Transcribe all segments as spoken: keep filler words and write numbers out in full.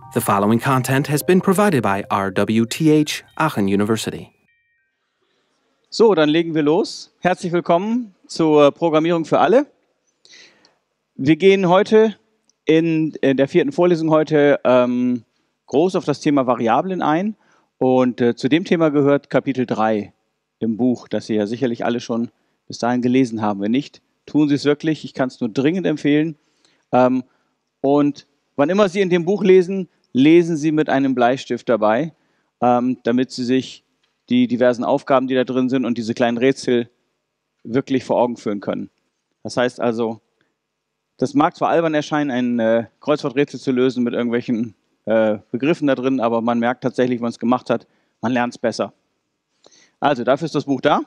The following content has been provided by R W T H Aachen University. So, dann legen wir los. Herzlich willkommen zur Programmierung für alle. Wir gehen heute in, in der vierten Vorlesung heute ähm, groß auf das Thema Variablen ein. Und äh, zu dem Thema gehört Kapitel drei im Buch, das Sie ja sicherlich alle schon bis dahin gelesen haben. Wenn nicht, tun Sie es wirklich. Ich kann es nur dringend empfehlen. Ähm, und wann immer Sie in dem Buch lesen, lesen Sie mit einem Bleistift dabei, ähm, damit Sie sich die diversen Aufgaben, die da drin sind und diese kleinen Rätsel wirklich vor Augen führen können. Das heißt also, das mag zwar albern erscheinen, ein äh, Kreuzworträtsel zu lösen mit irgendwelchen äh, Begriffen da drin, aber man merkt tatsächlich, wenn man es gemacht hat, man lernt es besser. Also, dafür ist das Buch da.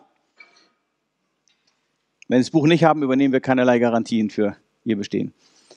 Wenn Sie das Buch nicht haben, übernehmen wir keinerlei Garantien für Ihr Bestehen.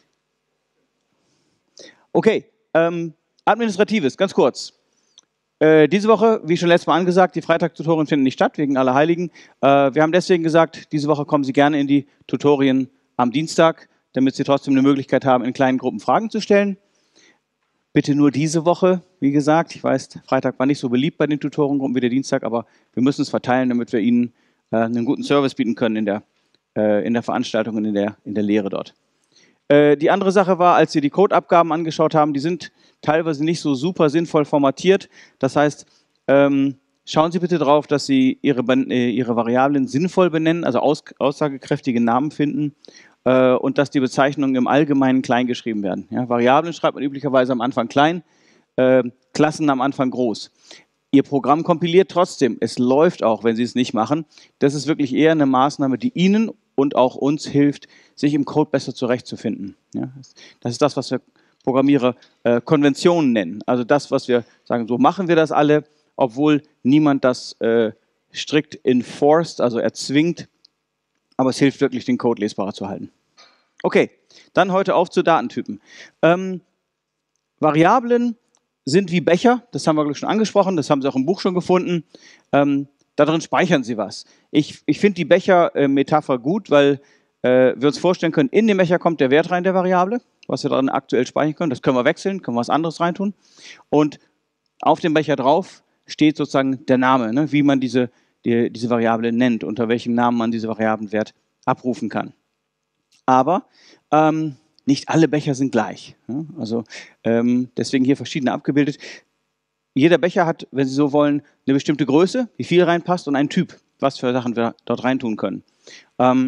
Okay, ähm, Administratives, ganz kurz. Äh, diese Woche, wie schon letztes Mal angesagt, die Freitag-Tutorien finden nicht statt, wegen Allerheiligen. Äh, wir haben deswegen gesagt, diese Woche kommen Sie gerne in die Tutorien am Dienstag, damit Sie trotzdem eine Möglichkeit haben, in kleinen Gruppen Fragen zu stellen. Bitte nur diese Woche, wie gesagt. Ich weiß, Freitag war nicht so beliebt bei den Tutoriengruppen wie der Dienstag, aber wir müssen es verteilen, damit wir Ihnen äh, einen guten Service bieten können in der, äh, in der Veranstaltung und in der, in der Lehre dort. Äh, die andere Sache war, als wir die Codeabgaben angeschaut haben, die sind teilweise nicht so super sinnvoll formatiert. Das heißt, ähm, schauen Sie bitte darauf, dass Sie Ihre, äh, Ihre Variablen sinnvoll benennen, also aus, aussagekräftige Namen finden äh, und dass die Bezeichnungen im Allgemeinen klein geschrieben werden. Ja, Variablen schreibt man üblicherweise am Anfang klein, äh, Klassen am Anfang groß. Ihr Programm kompiliert trotzdem. Es läuft auch, wenn Sie es nicht machen. Das ist wirklich eher eine Maßnahme, die Ihnen und auch uns hilft, sich im Code besser zurechtzufinden. Ja, das ist das, was wir Programmierer äh, Konventionen nennen. Also das, was wir sagen, so machen wir das alle, obwohl niemand das äh, strikt enforced, also erzwingt, aber es hilft wirklich, den Code lesbarer zu halten. Okay, dann heute auf zu Datentypen. Ähm, Variablen sind wie Becher, das haben wir schon angesprochen, das haben Sie auch im Buch schon gefunden. Ähm, darin speichern Sie was. Ich, ich finde die Becher-Metapher gut, weil äh, wir uns vorstellen können, in den Becher kommt der Wert rein der Variable, was wir darin aktuell speichern können. Das können wir wechseln, können wir was anderes reintun. Und auf dem Becher drauf steht sozusagen der Name, ne, wie man diese, die, diese Variable nennt, unter welchem Namen man diese Variablenwert abrufen kann. Aber ähm, nicht alle Becher sind gleich. Ja? Also ähm, deswegen hier verschiedene abgebildet. Jeder Becher hat, wenn Sie so wollen, eine bestimmte Größe, wie viel reinpasst und einen Typ, was für Sachen wir dort reintun können. Ähm,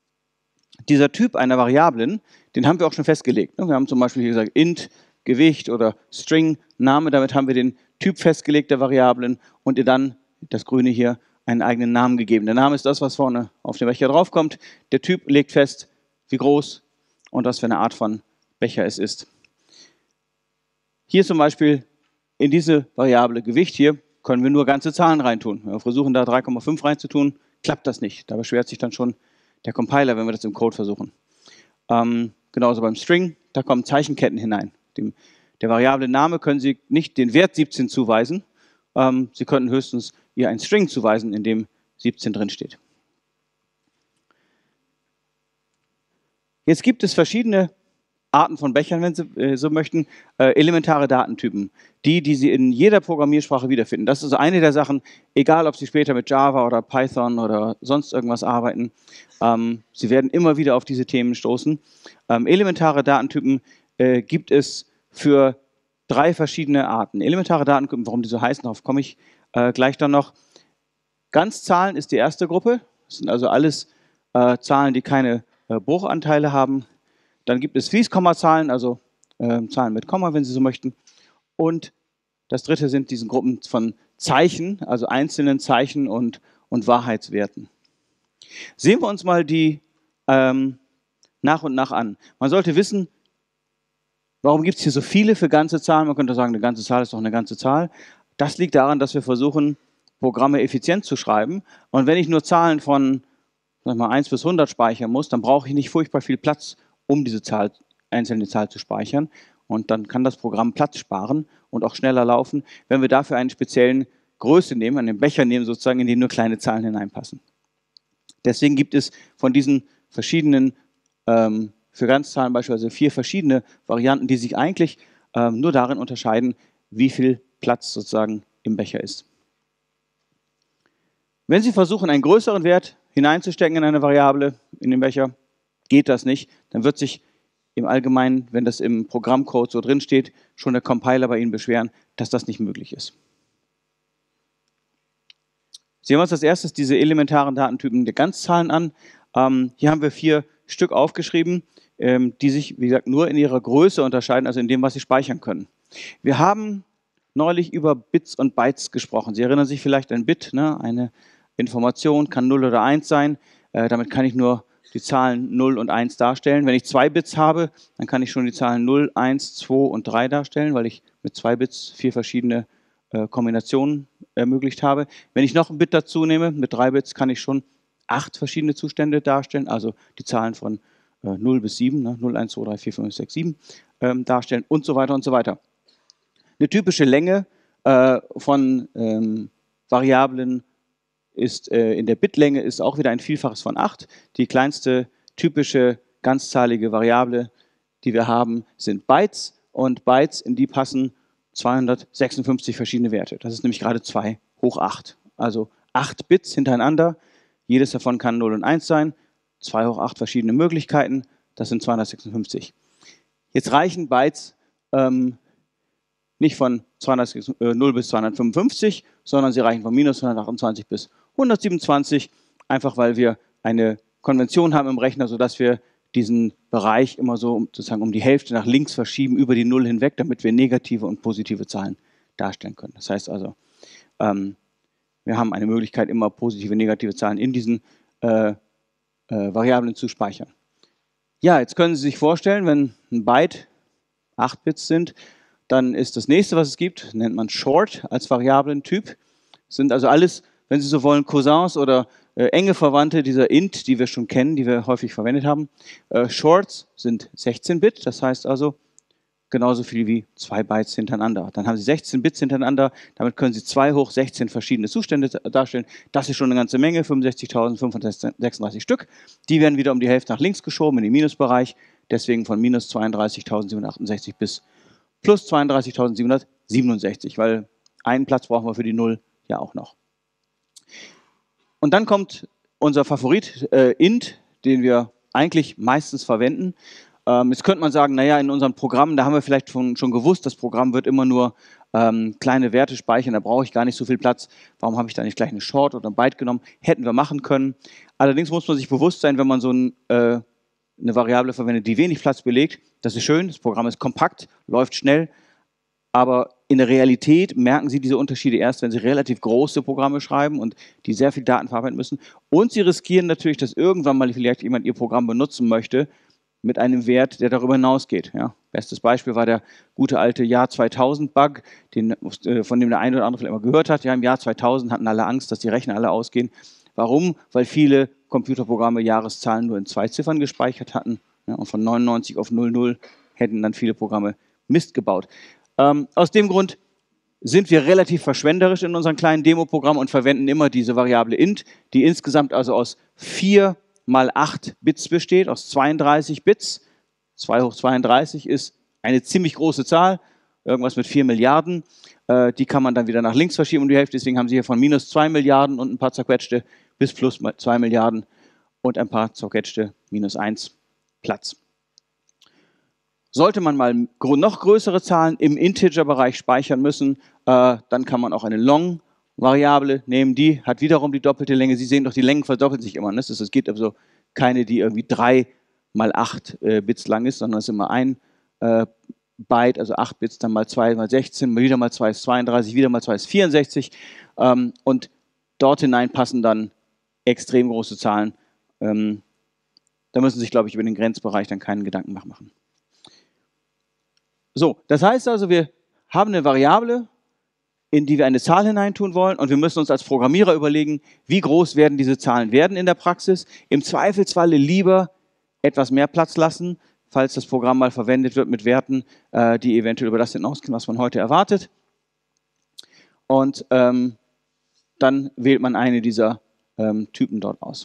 dieser Typ einer Variablen, den haben wir auch schon festgelegt. Wir haben zum Beispiel hier gesagt int, Gewicht oder String, Name, damit haben wir den Typ festgelegt der Variablen und ihr dann, das Grüne hier, einen eigenen Namen gegeben. Der Name ist das, was vorne auf dem Becher draufkommt. Der Typ legt fest, wie groß und was für eine Art von Becher es ist. Hier zum Beispiel in diese Variable Gewicht hier können wir nur ganze Zahlen reintun. Wenn wir versuchen, da drei Komma fünf reinzutun, klappt das nicht. Da beschwert sich dann schon der Compiler, wenn wir das im Code versuchen. Ähm, genauso beim String, da kommen Zeichenketten hinein. Dem, der Variable Name können Sie nicht den Wert siebzehn zuweisen. Ähm, Sie könnten höchstens ihr ein String zuweisen, in dem siebzehn drin steht. Jetzt gibt es verschiedene Arten von Bechern, wenn Sie äh, so möchten, äh, elementare Datentypen, die, die Sie in jeder Programmiersprache wiederfinden. Das ist also eine der Sachen, egal ob Sie später mit Java oder Python oder sonst irgendwas arbeiten, ähm, Sie werden immer wieder auf diese Themen stoßen. Ähm, elementare Datentypen äh, gibt es für drei verschiedene Arten. Elementare Datentypen, warum die so heißen, darauf komme ich äh, gleich dann noch. Ganzzahlen ist die erste Gruppe, das sind also alles äh, Zahlen, die keine äh, Bruchanteile haben. Dann gibt es Fließkommazahlen, also äh, Zahlen mit Komma, wenn Sie so möchten. Und das dritte sind diese Gruppen von Zeichen, also einzelnen Zeichen und, und Wahrheitswerten. Sehen wir uns mal die ähm, nach und nach an. Man sollte wissen, warum gibt es hier so viele für ganze Zahlen? Man könnte sagen, eine ganze Zahl ist doch eine ganze Zahl. Das liegt daran, dass wir versuchen, Programme effizient zu schreiben. Und wenn ich nur Zahlen von sag mal, eins bis hundert speichern muss, dann brauche ich nicht furchtbar viel Platz, um diese Zahl, einzelne Zahl zu speichern. Und dann kann das Programm Platz sparen und auch schneller laufen, wenn wir dafür einen speziellen Größe nehmen, einen Becher nehmen sozusagen, in den nur kleine Zahlen hineinpassen. Deswegen gibt es von diesen verschiedenen, ähm, für Ganzzahlen beispielsweise vier verschiedene Varianten, die sich eigentlich ähm, nur darin unterscheiden, wie viel Platz sozusagen im Becher ist. Wenn Sie versuchen, einen größeren Wert hineinzustecken in eine Variable, in den Becher, geht das nicht. Dann wird sich im Allgemeinen, wenn das im Programmcode so drin steht, schon der Compiler bei Ihnen beschweren, dass das nicht möglich ist. Sehen wir uns als erstes diese elementaren Datentypen der Ganzzahlen an. Ähm, hier haben wir vier Stück aufgeschrieben, ähm, die sich, wie gesagt, nur in ihrer Größe unterscheiden, also in dem, was sie speichern können. Wir haben neulich über Bits und Bytes gesprochen. Sie erinnern sich vielleicht an Bit, ne? Eine Information kann null oder eins sein. Äh, damit kann ich nur die Zahlen null und eins darstellen. Wenn ich zwei Bits habe, dann kann ich schon die Zahlen null, eins, zwei und drei darstellen, weil ich mit zwei Bits vier verschiedene äh, Kombinationen ermöglicht habe. Wenn ich noch ein Bit dazu nehme, mit drei Bits kann ich schon acht verschiedene Zustände darstellen, also die Zahlen von äh, null bis sieben, ne? null, eins, zwei, drei, vier, fünf, sechs, sieben ähm, darstellen und so weiter und so weiter. Eine typische Länge äh, von ähm, Variablen ist äh, in der Bitlänge ist auch wieder ein Vielfaches von acht. Die kleinste typische ganzzahlige Variable, die wir haben, sind Bytes. Und Bytes, in die passen zweihundertsechsundfünfzig verschiedene Werte. Das ist nämlich gerade zwei hoch acht. Also acht Bits hintereinander. Jedes davon kann null und eins sein. zwei hoch acht verschiedene Möglichkeiten. Das sind zweihundertsechsundfünfzig. Jetzt reichen Bytes ähm, nicht von null bis zweihundertfünfundfünfzig, sondern sie reichen von minus hundertachtundzwanzig bis hundertsiebenundzwanzig, einfach weil wir eine Konvention haben im Rechner, sodass wir diesen Bereich immer so sozusagen um die Hälfte nach links verschieben, über die Null hinweg, damit wir negative und positive Zahlen darstellen können. Das heißt also, ähm, wir haben eine Möglichkeit, immer positive und negative Zahlen in diesen äh, äh, Variablen zu speichern. Ja, jetzt können Sie sich vorstellen, wenn ein Byte acht Bits sind, dann ist das nächste, was es gibt, nennt man Short als Variablentyp. Sind also alles, wenn Sie so wollen, Cousins oder äh, enge Verwandte dieser Int, die wir schon kennen, die wir häufig verwendet haben. Äh, Shorts sind sechzehn Bit, das heißt also genauso viel wie zwei Bytes hintereinander. Dann haben Sie sechzehn Bits hintereinander, damit können Sie zwei hoch sechzehn verschiedene Zustände darstellen. Das ist schon eine ganze Menge, fünfundsechzigtausendfünfhundertsechsunddreißig Stück. Die werden wieder um die Hälfte nach links geschoben in den Minusbereich, deswegen von minus zweiunddreißigtausendsiebenhundertachtundsechzig bis plus zweiunddreißigtausendsiebenhundertsiebenundsechzig, weil einen Platz brauchen wir für die Null ja auch noch. Und dann kommt unser Favorit, äh, int, den wir eigentlich meistens verwenden. Ähm, jetzt könnte man sagen, naja, in unseren Programmen, da haben wir vielleicht schon, schon gewusst, das Programm wird immer nur ähm, kleine Werte speichern, da brauche ich gar nicht so viel Platz. Warum habe ich da nicht gleich eine Short oder ein Byte genommen? Hätten wir machen können. Allerdings muss man sich bewusst sein, wenn man so ein äh, eine Variable verwendet, die wenig Platz belegt. Das ist schön, das Programm ist kompakt, läuft schnell, aber in der Realität merken Sie diese Unterschiede erst, wenn Sie relativ große Programme schreiben und die sehr viel Daten verarbeiten müssen. Und Sie riskieren natürlich, dass irgendwann mal vielleicht jemand Ihr Programm benutzen möchte mit einem Wert, der darüber hinausgeht. Ja, bestes Beispiel war der gute alte Jahr zweitausend Bug, den, von dem der eine oder andere vielleicht mal gehört hat. Ja, im Jahr zweitausend hatten alle Angst, dass die Rechner alle ausgehen. Warum? Weil viele Computerprogramme Jahreszahlen nur in zwei Ziffern gespeichert hatten, ja, und von neunundneunzig auf null null hätten dann viele Programme Mist gebaut. Ähm, aus dem Grund sind wir relativ verschwenderisch in unseren kleinen Demo-Programmen und verwenden immer diese Variable int, die insgesamt also aus vier mal acht Bits besteht, aus zweiunddreißig Bits. zwei hoch zweiunddreißig ist eine ziemlich große Zahl, irgendwas mit vier Milliarden. Äh, die kann man dann wieder nach links verschieben um die Hälfte, deswegen haben Sie hier von minus zwei Milliarden und ein paar zerquetschte bis plus zwei Milliarden und ein paar zerquetschte minus eins Platz. Sollte man mal noch größere Zahlen im Integer-Bereich speichern müssen, äh, dann kann man auch eine Long-Variable nehmen. Die hat wiederum die doppelte Länge. Sie sehen doch, die Längen verdoppeln sich immer. Ne? Es gibt also keine, die irgendwie drei mal acht äh, Bits lang ist, sondern es ist immer ein äh, Byte, also acht Bits, dann mal zwei mal sechzehn, wieder mal zwei ist zweiunddreißig, wieder mal zwei ist vierundsechzig. Ähm, und dort hinein passen dann extrem große Zahlen. Ähm, da müssen Sie sich, glaube ich, über den Grenzbereich dann keinen Gedanken mehr machen. So, das heißt also, wir haben eine Variable, in die wir eine Zahl hineintun wollen und wir müssen uns als Programmierer überlegen, wie groß werden diese Zahlen werden in der Praxis. Im Zweifelsfalle lieber etwas mehr Platz lassen, falls das Programm mal verwendet wird mit Werten, äh, die eventuell über das hinausgehen, was man heute erwartet. Und ähm, dann wählt man eine dieser ähm, Typen dort aus.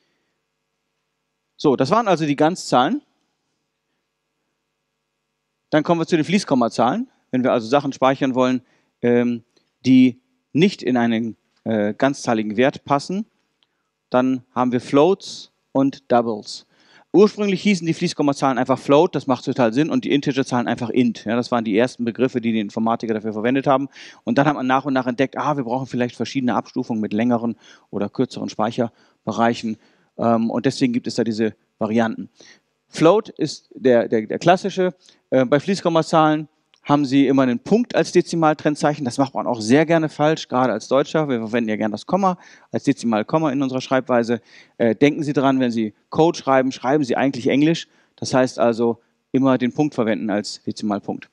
So, das waren also die Ganzzahlen. Dann kommen wir zu den Fließkommazahlen. Wenn wir also Sachen speichern wollen, ähm, die nicht in einen äh, ganzzahligen Wert passen, dann haben wir Floats und Doubles. Ursprünglich hießen die Fließkommazahlen einfach Float, das macht total Sinn, und die Integerzahlen einfach Int. Ja, das waren die ersten Begriffe, die die Informatiker dafür verwendet haben. Und dann hat man nach und nach entdeckt, ah, wir brauchen vielleicht verschiedene Abstufungen mit längeren oder kürzeren Speicherbereichen. Ähm, und deswegen gibt es da diese Varianten. Float ist der, der, der klassische. Äh, bei Fließkommazahlen haben Sie immer einen Punkt als Dezimaltrennzeichen. Das macht man auch sehr gerne falsch, gerade als Deutscher. Wir verwenden ja gerne das Komma als Dezimalkomma in unserer Schreibweise. Äh, denken Sie dran, wenn Sie Code schreiben, schreiben Sie eigentlich Englisch. Das heißt also immer den Punkt verwenden als Dezimalpunkt.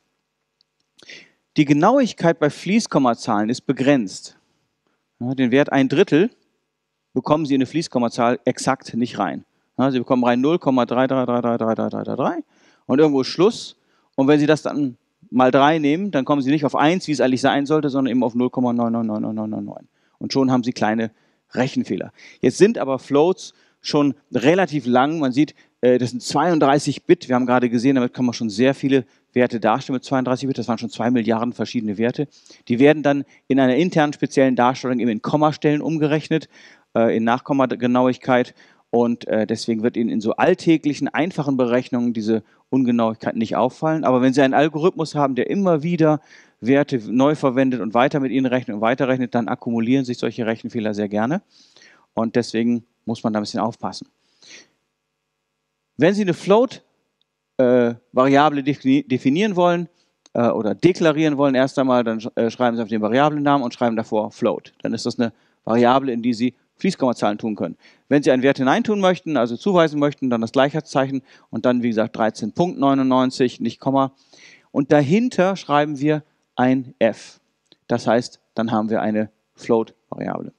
Die Genauigkeit bei Fließkommazahlen ist begrenzt. Ja, den Wert ein Drittel bekommen Sie in eine Fließkommazahl exakt nicht rein. Ja, Sie bekommen rein null Komma drei drei drei drei drei drei drei drei und irgendwo ist Schluss. Und wenn Sie das dann mal drei nehmen, dann kommen Sie nicht auf eins, wie es eigentlich sein sollte, sondern eben auf null Komma neun neun neun neun neun neun neun. Und schon haben Sie kleine Rechenfehler. Jetzt sind aber Floats schon relativ lang. Man sieht, das sind zweiunddreißig Bit. Wir haben gerade gesehen, damit kann man schon sehr viele Werte darstellen mit zweiunddreißig Bit. Das waren schon zwei Milliarden verschiedene Werte. Die werden dann in einer internen speziellen Darstellung eben in Kommastellen umgerechnet, in Nachkommagenauigkeit. Und äh, deswegen wird Ihnen in so alltäglichen, einfachen Berechnungen diese Ungenauigkeit nicht auffallen. Aber wenn Sie einen Algorithmus haben, der immer wieder Werte neu verwendet und weiter mit Ihnen rechnet und weiterrechnet, dann akkumulieren sich solche Rechenfehler sehr gerne. Und deswegen muss man da ein bisschen aufpassen. Wenn Sie eine Float-Variable äh, definieren wollen äh, oder deklarieren wollen, erst einmal, dann äh, schreiben Sie auf den Variablennamen und schreiben davor Float. Dann ist das eine Variable, in die Sie Fließkommazahlen tun können. Wenn Sie einen Wert hineintun möchten, also zuweisen möchten, dann das Gleichheitszeichen und dann, wie gesagt, dreizehn Komma neunundneunzig, nicht Komma. Und dahinter schreiben wir ein F. Das heißt, dann haben wir eine Float-Variable.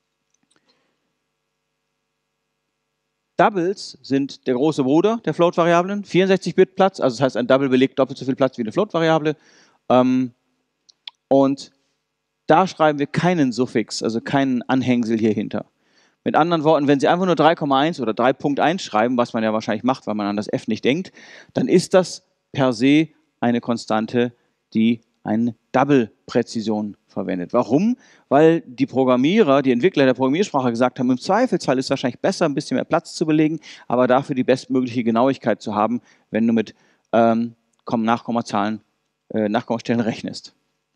Doubles sind der große Bruder der Float-Variablen. vierundsechzig Bit Platz, also das heißt, ein Double belegt doppelt so viel Platz wie eine Float-Variable. Und da schreiben wir keinen Suffix, also keinen Anhängsel hier hinter. Mit anderen Worten, wenn Sie einfach nur drei Komma eins oder drei Punkt eins schreiben, was man ja wahrscheinlich macht, weil man an das F nicht denkt, dann ist das per se eine Konstante, die eine Double-Präzision verwendet. Warum? Weil die Programmierer, die Entwickler der Programmiersprache gesagt haben, im Zweifelsfall ist es wahrscheinlich besser, ein bisschen mehr Platz zu belegen, aber dafür die bestmögliche Genauigkeit zu haben, wenn du mit ähm, Nachkommazahlen, äh, Nachkommastellen rechnest.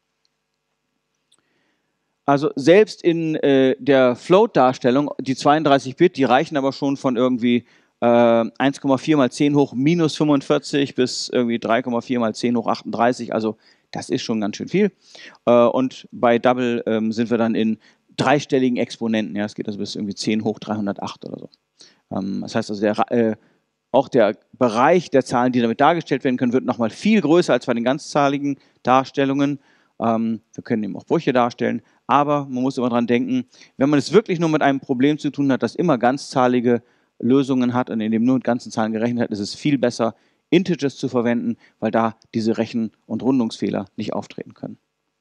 Also selbst in äh, der Float-Darstellung, die zweiunddreißig Bit, die reichen aber schon von irgendwie äh, eins Komma vier mal zehn hoch minus fünfundvierzig bis irgendwie drei Komma vier mal zehn hoch achtunddreißig, also das ist schon ganz schön viel. Äh, und bei Double ähm, sind wir dann in dreistelligen Exponenten, ja, es geht also bis irgendwie zehn hoch dreihundertacht oder so. Ähm, das heißt also, der, äh, auch der Bereich der Zahlen, die damit dargestellt werden können, wird nochmal viel größer als bei den ganzzahligen Darstellungen. Ähm, wir können eben auch Brüche darstellen. Aber man muss immer dran denken, wenn man es wirklich nur mit einem Problem zu tun hat, das immer ganzzahlige Lösungen hat und in dem nur mit ganzen Zahlen gerechnet hat, ist es viel besser, Integers zu verwenden, weil da diese Rechen- und Rundungsfehler nicht auftreten können.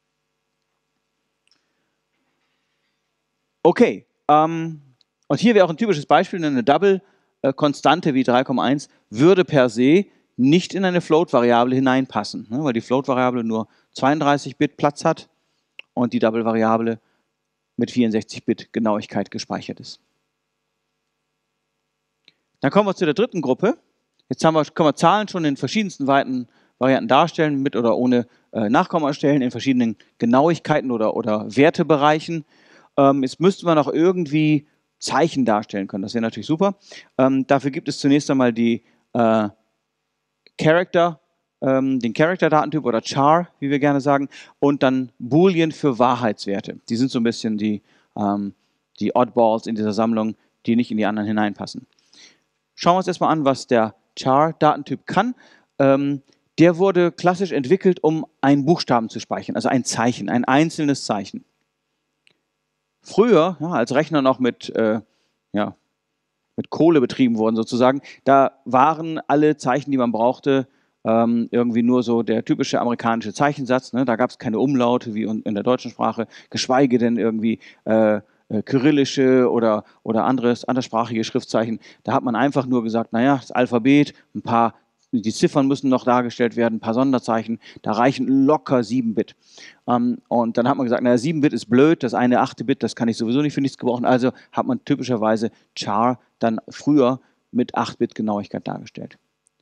Okay, ähm, und hier wäre auch ein typisches Beispiel, eine Double-Konstante wie drei Komma eins würde per se nicht in eine Float-Variable hineinpassen, ne, weil die Float-Variable nur zweiunddreißig Bit Platz hat und die Double-Variable mit vierundsechzig Bit Genauigkeit gespeichert ist. Dann kommen wir zu der dritten Gruppe. Jetzt haben wir, können wir Zahlen schon in verschiedensten Varianten darstellen, mit oder ohne äh, Nachkommastellen, in verschiedenen Genauigkeiten oder, oder Wertebereichen. Ähm, jetzt müssten wir noch irgendwie Zeichen darstellen können. Das wäre natürlich super. Ähm, dafür gibt es zunächst einmal die äh, Character den Character-Datentyp oder Char, wie wir gerne sagen, und dann Boolean für Wahrheitswerte. Die sind so ein bisschen die, ähm, die Oddballs in dieser Sammlung, die nicht in die anderen hineinpassen. Schauen wir uns erstmal an, was der Char-Datentyp kann. Ähm, der wurde klassisch entwickelt, um einen Buchstaben zu speichern, also ein Zeichen, ein einzelnes Zeichen. Früher, ja, als Rechner noch mit, äh, ja, mit Kohle betrieben wurden sozusagen, da waren alle Zeichen, die man brauchte, Ähm, irgendwie nur so der typische amerikanische Zeichensatz, ne? Da gab es keine Umlaute wie in der deutschen Sprache, geschweige denn irgendwie äh, äh, kyrillische oder, oder anderes, anderssprachige Schriftzeichen. Da hat man einfach nur gesagt, naja, das Alphabet, ein paar die Ziffern müssen noch dargestellt werden, ein paar Sonderzeichen, da reichen locker sieben Bit. Ähm, und dann hat man gesagt, naja, sieben Bit ist blöd, das eine achte Bit, das kann ich sowieso nicht für nichts gebrauchen, also hat man typischerweise char dann früher mit acht Bit Genauigkeit dargestellt.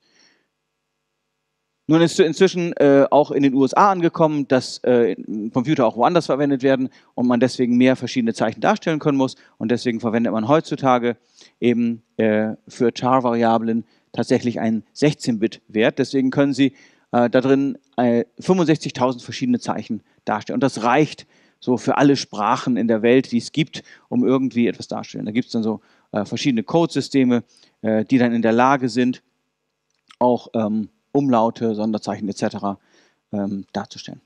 Nun ist inzwischen äh, auch in den U S A angekommen, dass äh, Computer auch woanders verwendet werden und man deswegen mehr verschiedene Zeichen darstellen können muss. Und deswegen verwendet man heutzutage eben äh, für char-Variablen tatsächlich einen sechzehn Bit Wert. Deswegen können Sie äh, da drin äh, fünfundsechzigtausend verschiedene Zeichen darstellen. Und das reicht so für alle Sprachen in der Welt, die es gibt, um irgendwie etwas darzustellen. Da gibt es dann so äh, verschiedene Codesysteme, äh, die dann in der Lage sind, auch ähm, Umlaute, Sonderzeichen et cetera ähm, darzustellen.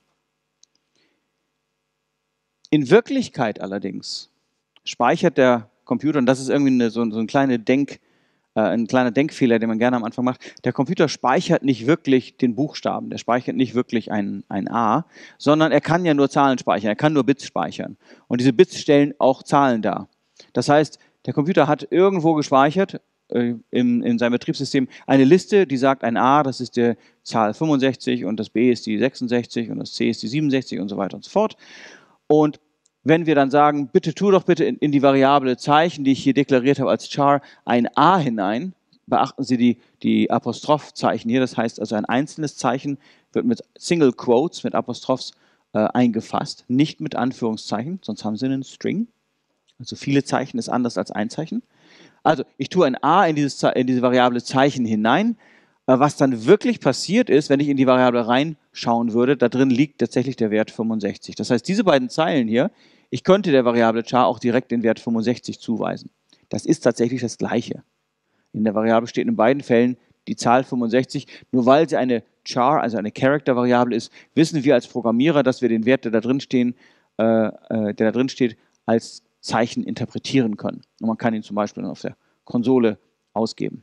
In Wirklichkeit allerdings speichert der Computer, und das ist irgendwie eine, so, so ein, kleine Denk, äh, ein kleiner Denkfehler, den man gerne am Anfang macht, der Computer speichert nicht wirklich den Buchstaben, der speichert nicht wirklich ein, ein A, sondern er kann ja nur Zahlen speichern, er kann nur Bits speichern. Und diese Bits stellen auch Zahlen dar. Das heißt, der Computer hat irgendwo gespeichert, In, in seinem Betriebssystem eine Liste, die sagt, ein A, das ist die Zahl fünfundsechzig und das B ist die sechsundsechzig und das C ist die siebenundsechzig und so weiter und so fort. Und wenn wir dann sagen, bitte tu doch bitte in, in die Variable Zeichen, die ich hier deklariert habe als char, ein A hinein, beachten Sie die, die Apostrophzeichen hier, das heißt also ein einzelnes Zeichen wird mit Single Quotes, mit Apostrophs äh, eingefasst, nicht mit Anführungszeichen, sonst haben Sie einen String. Also viele Zeichen ist anders als ein Zeichen. Also ich tue ein A in, dieses, in diese Variable Zeichen hinein. Was dann wirklich passiert ist, wenn ich in die Variable reinschauen würde, da drin liegt tatsächlich der Wert fünfundsechzig. Das heißt, diese beiden Zeilen hier, ich könnte der Variable char auch direkt den Wert fünfundsechzig zuweisen. Das ist tatsächlich das Gleiche. In der Variable steht in beiden Fällen die Zahl fünfundsechzig. Nur weil sie eine char, also eine Character-Variable ist, wissen wir als Programmierer, dass wir den Wert, der da drin, stehen, äh, der da drin steht, als Zeichen interpretieren können. Und man kann ihn zum Beispiel auf der Konsole ausgeben.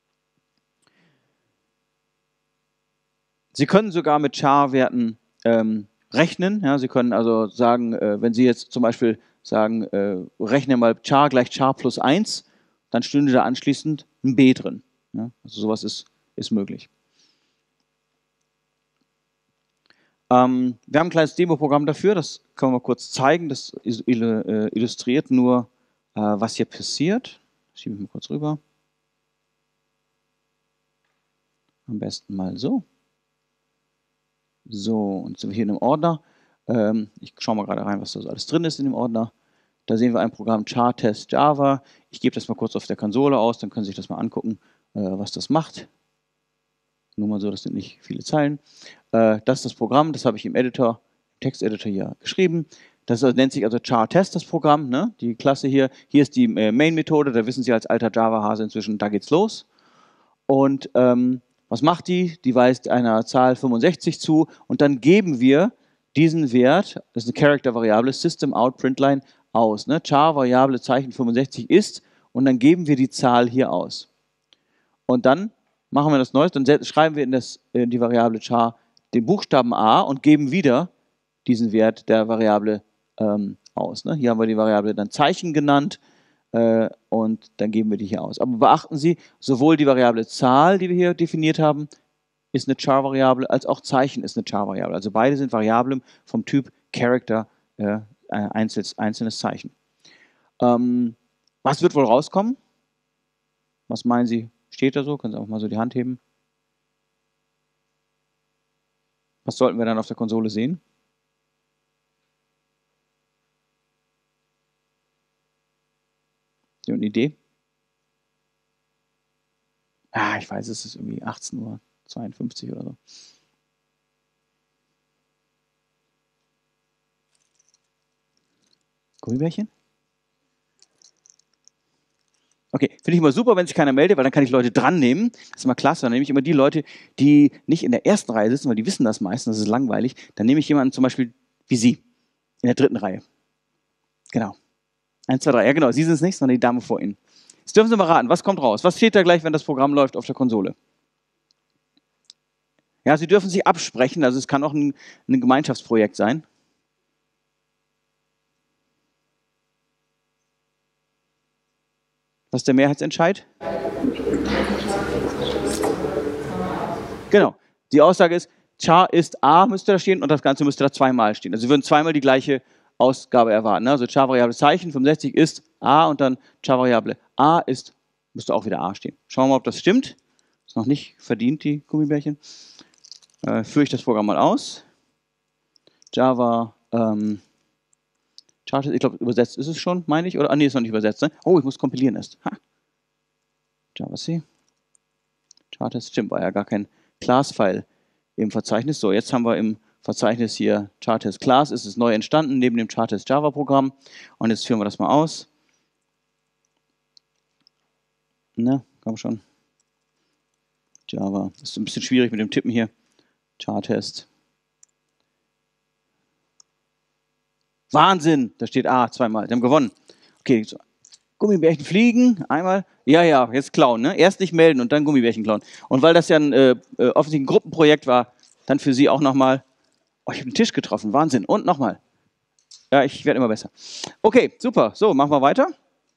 Sie können sogar mit char-Werten ähm, rechnen. Ja, Sie können also sagen, äh, wenn Sie jetzt zum Beispiel sagen, äh, rechne mal char gleich char plus eins, dann stünde da anschließend ein B drin. Ja, also sowas ist, ist möglich. Ähm, wir haben ein kleines Demo-Programm dafür, das können wir mal kurz zeigen. Das illustriert nur, äh, was hier passiert. Schiebe ich mal kurz rüber. Am besten mal so. So, und sind wir hier in einem Ordner. Ähm, ich schaue mal gerade rein, was da so alles drin ist in dem Ordner. Da sehen wir ein Programm char-test Java. Ich gebe das mal kurz auf der Konsole aus, dann können Sie sich das mal angucken, äh, was das macht. Nur mal so, das sind nicht viele Zeilen. Äh, das ist das Programm, das habe ich im Editor, im Texteditor hier geschrieben. Das nennt sich also char-test, das Programm, ne? Die Klasse hier. Hier ist die äh, Main-Methode, da wissen Sie als alter Java-Hase inzwischen, da geht's los. Und ähm, was macht die? Die weist einer Zahl fünfundsechzig zu und dann geben wir diesen Wert, das ist eine Character-Variable, System-out-Println, aus. Ne? Char-Variable Zeichen fünfundsechzig ist und dann geben wir die Zahl hier aus. Und dann machen wir das Neues, dann schreiben wir in, das, in die Variable char den Buchstaben A und geben wieder diesen Wert der Variable ähm, aus. Ne? Hier haben wir die Variable dann Zeichen genannt äh, und dann geben wir die hier aus. Aber beachten Sie, sowohl die Variable Zahl, die wir hier definiert haben, ist eine char-Variable, als auch Zeichen ist eine char-Variable. Also beide sind Variablen vom Typ Character, äh, einzelnes, einzelnes Zeichen. Ähm, was wird wohl rauskommen? Was meinen Sie? Steht da so? Können Sie auch mal so die Hand heben. Was sollten wir dann auf der Konsole sehen? Sie haben eine Idee? Ah, ich weiß, es ist irgendwie achtzehn Uhr zweiundfünfzig oder so. Gummibärchen? Okay, finde ich immer super, wenn sich keiner meldet, weil dann kann ich Leute dran nehmen. Das ist immer klasse. Dann nehme ich immer die Leute, die nicht in der ersten Reihe sitzen, weil die wissen das meistens, das ist langweilig. Dann nehme ich jemanden zum Beispiel wie Sie, in der dritten Reihe. Genau. Eins, zwei, drei. Ja, genau. Sie sind es nicht, sondern die Dame vor Ihnen. Jetzt dürfen Sie mal raten, was kommt raus? Was steht da gleich, wenn das Programm läuft auf der Konsole? Ja, Sie dürfen sich absprechen, also es kann auch ein, ein Gemeinschaftsprojekt sein. Was ist der Mehrheitsentscheid? Genau. Die Aussage ist, char ist a müsste da stehen und das Ganze müsste da zweimal stehen. Also Sie würden zweimal die gleiche Ausgabe erwarten. Ne? Also char-Variable Zeichen fünfundsechzig ist a und dann char-Variable a ist, müsste auch wieder a stehen. Schauen wir mal, ob das stimmt. Ist noch nicht verdient, die Gummibärchen. Äh, führe ich das Programm mal aus. Java, ähm, Chartest, ich glaube, übersetzt ist es schon, meine ich. Oder, ah, nee, ist noch nicht übersetzt. Ne? Oh, ich muss kompilieren erst. Ha. Java C. Chartest, stimmt, war ja gar kein Class-File im Verzeichnis. So, jetzt haben wir im Verzeichnis hier Chartest Class, ist es neu entstanden, neben dem Chartest Java-Programm. Und jetzt führen wir das mal aus. Ne, komm schon. Java, ist ein bisschen schwierig mit dem Tippen hier. Chartest. Wahnsinn, da steht A zweimal, die haben gewonnen. Okay, so. Gummibärchen fliegen, einmal. Ja, ja, jetzt klauen, ne? Erst nicht melden und dann Gummibärchen klauen. Und weil das ja ein äh, offensichtlich ein Gruppenprojekt war, dann für Sie auch nochmal. Oh, ich habe den Tisch getroffen, Wahnsinn. Und nochmal. Ja, ich werde immer besser. Okay, super. So, machen wir weiter.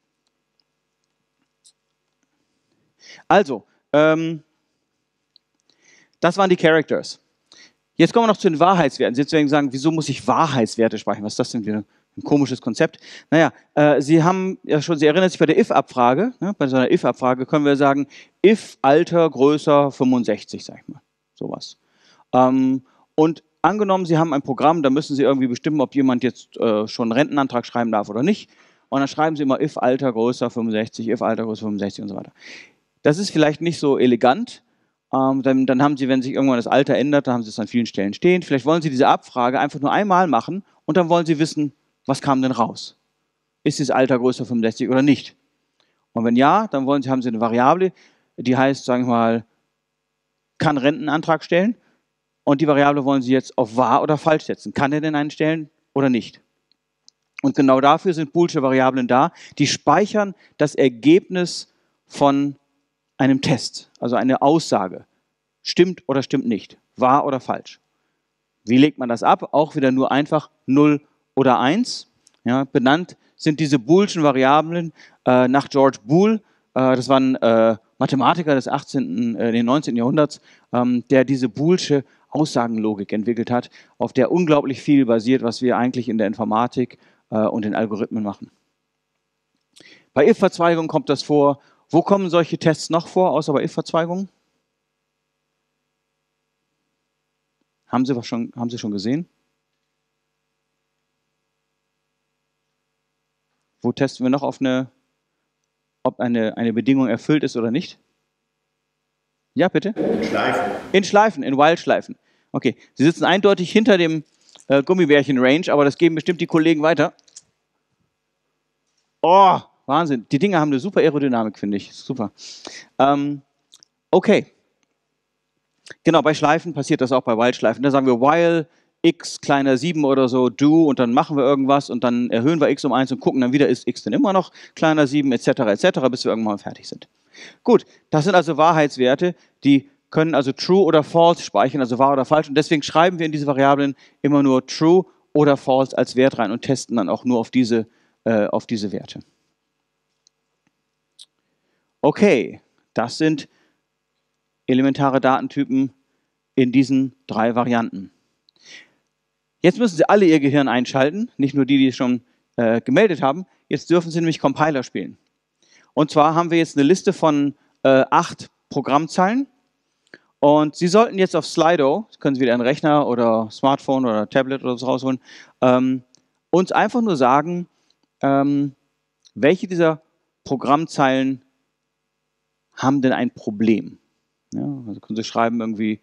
Also, ähm, das waren die Characters. Jetzt kommen wir noch zu den Wahrheitswerten. Sie werden sagen, wieso muss ich Wahrheitswerte speichern? Was ist das denn wieder? Ein komisches Konzept. Naja, äh, Sie haben ja schon, Sie erinnern sich bei der if-Abfrage, ne, bei so einer if-Abfrage können wir sagen, if Alter größer fünfundsechzig, sag ich mal. Sowas. Ähm, und angenommen, Sie haben ein Programm, da müssen Sie irgendwie bestimmen, ob jemand jetzt äh, schon einen Rentenantrag schreiben darf oder nicht. Und dann schreiben Sie immer if Alter größer fünfundsechzig, if Alter größer fünfundsechzig und so weiter. Das ist vielleicht nicht so elegant. Ähm, dann, dann haben Sie, wenn sich irgendwann das Alter ändert, dann haben Sie es an vielen Stellen stehen. Vielleicht wollen Sie diese Abfrage einfach nur einmal machen und dann wollen Sie wissen, was kam denn raus? Ist das Alter größer fünfundsechzig oder nicht? Und wenn ja, dann wollen Sie, haben Sie eine Variable, die heißt, sagen wir mal, kann Rentenantrag stellen. Und die Variable wollen Sie jetzt auf wahr oder falsch setzen. Kann er denn einen stellen oder nicht? Und genau dafür sind boolsche Variablen da. Die speichern das Ergebnis von einem Test, also eine Aussage. Stimmt oder stimmt nicht? Wahr oder falsch? Wie legt man das ab? Auch wieder nur einfach null oder eins. Ja, benannt sind diese boolschen Variablen äh, nach George Boole. Äh, das war ein äh, Mathematiker des achtzehnten, äh, des neunzehnten Jahrhunderts, ähm, der diese boolsche Aussagenlogik entwickelt hat, auf der unglaublich viel basiert, was wir eigentlich in der Informatik äh, und in Algorithmen machen. Bei if-Verzweigungen kommt das vor. Wo kommen solche Tests noch vor, außer bei if-Verzweigungen? Haben Sie was schon, haben Sie schon gesehen? Wo testen wir noch auf eine, ob eine, eine Bedingung erfüllt ist oder nicht? Ja, bitte? In Schleifen. In Schleifen, in While-Schleifen. Okay, Sie sitzen eindeutig hinter dem äh, Gummibärchen-Range, aber das geben bestimmt die Kollegen weiter. Oh, Wahnsinn. Die Dinger haben eine super Aerodynamik, finde ich. Super. Ähm, okay. Genau, bei Schleifen passiert das auch bei While-Schleifen. Da sagen wir while x kleiner sieben oder so, do, und dann machen wir irgendwas und dann erhöhen wir x um eins und gucken dann wieder, ist x denn immer noch kleiner sieben, et cetera et cetera, bis wir irgendwann fertig sind. Gut, das sind also Wahrheitswerte, die können also true oder false speichern, also wahr oder falsch, und deswegen schreiben wir in diese Variablen immer nur true oder false als Wert rein und testen dann auch nur auf diese, äh, auf diese Werte. Okay, das sind elementare Datentypen in diesen drei Varianten. Jetzt müssen Sie alle Ihr Gehirn einschalten, nicht nur die, die schon äh, gemeldet haben. Jetzt dürfen Sie nämlich Compiler spielen. Und zwar haben wir jetzt eine Liste von äh, acht Programmzeilen. Und Sie sollten jetzt auf Slido, das können Sie wieder einen Rechner oder Smartphone oder Tablet oder so rausholen, ähm, uns einfach nur sagen, ähm, welche dieser Programmzeilen haben denn ein Problem. Ja, also können Sie schreiben irgendwie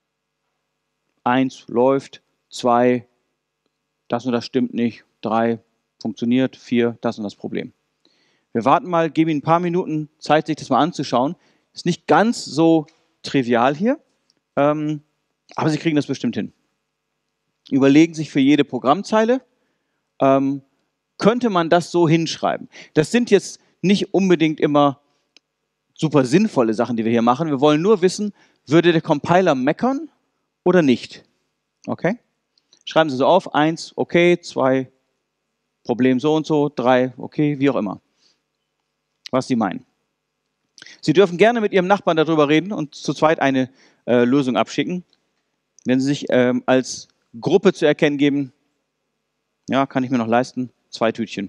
eins läuft, zwei, das und das stimmt nicht, drei funktioniert, vier, das und das Problem. Wir warten mal, geben Ihnen ein paar Minuten Zeit, sich das mal anzuschauen. Ist nicht ganz so trivial hier, ähm, aber Sie kriegen das bestimmt hin. Überlegen sich für jede Programmzeile, ähm, könnte man das so hinschreiben. Das sind jetzt nicht unbedingt immer super sinnvolle Sachen, die wir hier machen. Wir wollen nur wissen, würde der Compiler meckern oder nicht? Okay? Schreiben Sie so auf, eins, okay, zwei, Problem so und so, drei, okay, wie auch immer. Was Sie meinen. Sie dürfen gerne mit Ihrem Nachbarn darüber reden und zu zweit eine äh, Lösung abschicken. Wenn Sie sich ähm, als Gruppe zu erkennen geben, ja, kann ich mir noch leisten, zwei Tütchen.